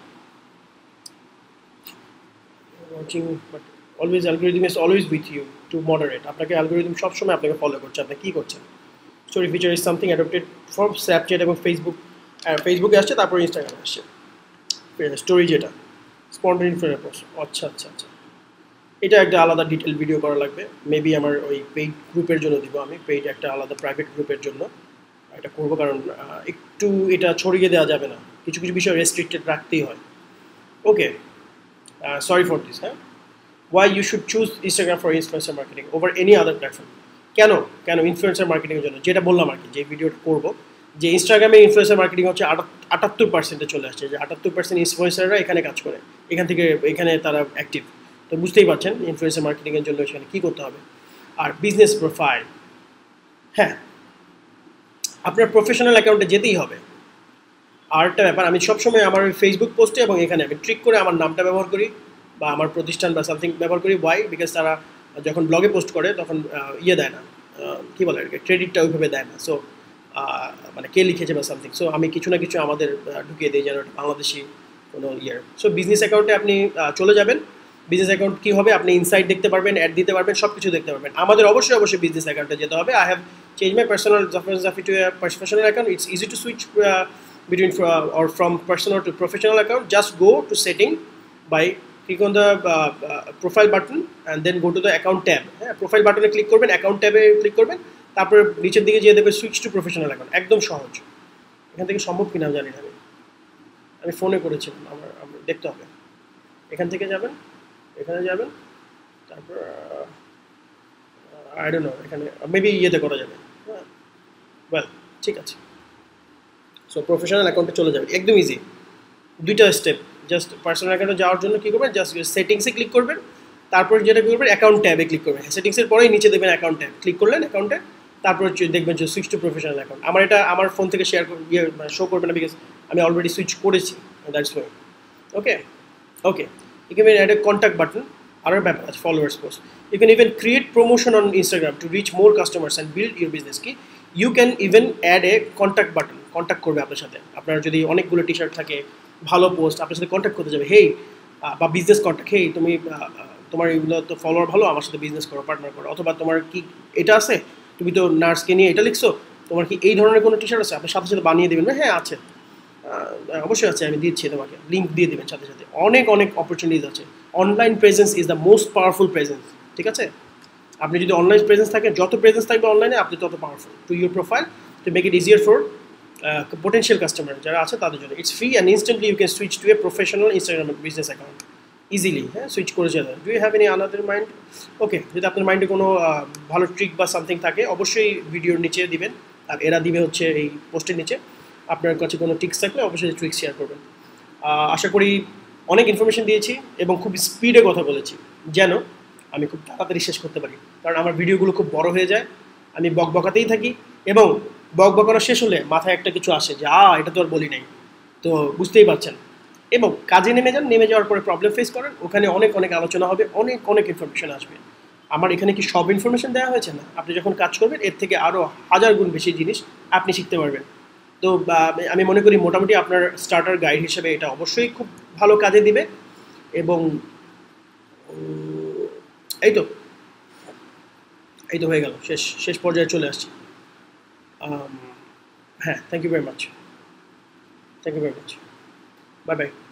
watching, but always algorithm is always with you to moderate. আপনাকে অ্যালগোরিদম সবসময় আপনাকে ফলো করছে, আপনি কী করছেন। Story feature is something adopted from Snapchat এবং ফেসবুক, ফেসবুকে আসছে, তারপরে ইনস্টাগ্রামে আসছে স্টোরি, যেটা স্পন্টেনিয়াস পোস্ট। আচ্ছা আচ্ছা আচ্ছা, এটা একটা আলাদা ডিটেল ভিডিও করা লাগবে, মেবি আমার ওই পেইড গ্রুপের জন্য দিব আমি, পেইড একটা আলাদা প্রাইভেট গ্রুপের জন্য এটা করবো, কারণ একটু এটা ছড়িয়ে দেওয়া যাবে না, কিছু কিছু বিষয় রেস্ট্রিক্টেড রাখতেই হয়। Okay, sorry for this. হ্যাঁ, why you should choose Instagram for influencer marketing over any other platform? কেন কেন ইনফ্লুয়েন্সার মার্কেটিংয়ের জন্য, যেটা বললাম আর কি, যে ভিডিওটা করবো, যে ইনস্টাগ্রামে ইনফ্লুয়েন্সার মার্কেটিং হচ্ছে আটাত্তর পার্সেন্টে চলে আসছে, যে আটাত্তর পার্সেন্ট ইনফ্লুয়েন্সাররা এখানে কাজ করে, এখান থেকে এখানে তারা অ্যাক্টিভ। তো বুঝতেই পারছেন ইনফ্লুয়েন্সার মার্কেটিংয়ের জন্য সেখানে কী করতে হবে। আর বিজনেস প্রোফাইল, হ্যাঁ, আপনার প্রফেশনাল অ্যাকাউন্টে যেতেই হবে। আর একটা ব্যাপার, আমি সবসময় আমার ফেসবুক পোস্টে এবং এখানে আমি ট্রিক করে আমার নামটা ব্যবহার করি, বা আমার প্রতিষ্ঠান বা সামথিং ব্যবহার করি। ওয়াই? বিকজ তারা যখন ব্লগে পোস্ট করে তখন ইয়ে দেয় না, কী বলে, ক্রেডিটটা ওইভাবে দেয় না। সো মানে কে লিখেছে বা সামথিং, সো আমি কিছু না কিছু আমাদের ঢুকিয়ে দিই, যেন বাংলাদেশি কোনো ইয়ার। সো বিজনেস অ্যাকাউন্টে আপনি চলে যাবেন, বিজনেস অ্যাকাউন্ট কী হবে, আপনি ইনসাইট দেখতে পারবেন, অ্যাড দিতে পারবেন, সব কিছু দেখতে পারবেন। আমাদের অবশ্যই অবশ্যই বিজনেস অ্যাকাউন্টে যেতে হবে। I have change my personal জাফর জাফি to professional account. It's easy to switch between uh, or from personal to professional account. Just go to setting by click on the uh, uh, profile button and then go to the account tab. Yeah, profile button e click korben, account tab e click korben, তারপরে নিচের দিকে যেয়ে দেবে সুইচ টু প্রফেশনাল অ্যাকাউন্ট। একদম সহজ। এখান থেকে সম্ভব কিনা জানি না, আমি আমি ফোনে করেছিলাম, আমার আমার দেখতে হবে। এখান থেকে যাবেন, এখানে যাবেন, তারপর আই ডোন্ট নো, এখানে মেবি ইয়েতে করা যাবে। হ্যাঁ, ওয়েল ঠিক আছে। সো প্রফেশনাল অ্যাকাউন্টে চলে যাবে, একদম ইজি। দুইটা স্টেপ। জাস্ট পার্সোনাল অ্যাকাউন্টে যাওয়ার জন্য কী করবেন, জাস্ট সেটিংসে ক্লিক করবেন, তারপর যেটা করবেন অ্যাকাউন্ট ট্যাবে ক্লিক করবেন। সেটিংসের পরেই নিচে দেবেন অ্যাকাউন্ট ট্যাব, ক্লিক করলেন অ্যাকাউন্টে, তারপর দেখবেন যে সুইচ টু প্রফেশনাল অ্যাকাউন্ট। আমার এটা আমার ফোন থেকে শেয়ার ইয়ে শো করবে না, বিকজ আমি অলরেডি সুইচ করেছি, that's why. Okay okay you can add a contact button, other ব্যাপার আছে followers post. You can even create promotion on Instagram to reach more customers and build your business কি you can even add a contact button, contact করবে আপনার সাথে। আপনার যদি অনেকগুলো টি শার্ট থাকে, ভালো পোস্ট, আপনার সাথে কন্ট্যাক্ট করতে যাবে, হেই বা বিজনেস কন্ট্যাক্ট, হেই তুমি তোমার এগুলো তো ফলোয়ার ভালো, আমার সাথে বিজনেস করো, পার্টনার করো, অথবা তোমার কি এটা আছে, তুমি তো নার্সকে নিয়ে এটা লিখছো, তোমার কি এই ধরনের কোনো টি শার্ট আছে, আপনার সাথে সাথে বানিয়ে দেবেন না, হ্যাঁ আছে, অবশ্যই আছে, আমি দিচ্ছি তোমাকে, লিঙ্ক দিয়ে দেবেন সাথে সাথে। অনেক অনেক অপরচুনিটিস আছে। Online presence is the most powerful presence, ঠিক আছে? আপনি যদি অনলাইন প্রেজেন্স থাকে, যত প্রেজেন্স থাকবে অনলাইনে, আপনি তত powerful to your profile, to make it easier for potential customer যারা আছে তাদের জন্য। It's free and instantly you can switch to a professional Instagram business account easily, হ্যাঁ, সুইচ করে যাবে। Do you have any another mind? Okay, যদি আপনার মাইন্ডে কোনো ভালো ট্রিক বা সামথিং থাকে, অবশ্যই ভিডিওর নিচে দিবেন, আর এরা দিবে হচ্ছে এই পোস্টের নিচে। আপনার কাছে কোনো ট্রিক্স থাকলে অবশ্যই ট্রিক্স শেয়ার করবেন। আশা করি অনেক ইনফরমেশন দিয়েছি এবং খুব স্পিডে কথা বলেছি, যেন আমি খুব তাড়াতাড়ি শেষ করতে পারি, কারণ আমার ভিডিওগুলো খুব বড় হয়ে যায়, আমি বক বকাতেই থাকি, এবং বক বকানো শেষ হলে মাথায় একটা কিছু আসে যে আ এটা তো আর বলি নাই, তো বুঝতেই পারছেন। এবং কাজে নেমে যান, নেমে যাওয়ার পরে প্রবলেম ফেস করেন, ওখানে অনেক অনেক আলোচনা হবে, অনেক অনেক ইনফরমেশন আসবে। আমার এখানে কি সব ইনফরমেশন দেওয়া হয়েছে না? আপনি যখন কাজ করবেন এর থেকে আরও হাজার গুণ বেশি জিনিস আপনি শিখতে পারবেন। তো আমি মনে করি মোটামুটি আপনার স্টার্টার গাইড হিসেবে এটা অবশ্যই খুব ভালো কাজে দিবে। এবং এই তো এই তো হয়ে গেল, শেষ শেষ পর্যায়ে চলে আসছি। হ্যাঁ, thank you very much, thank you very much, bye by.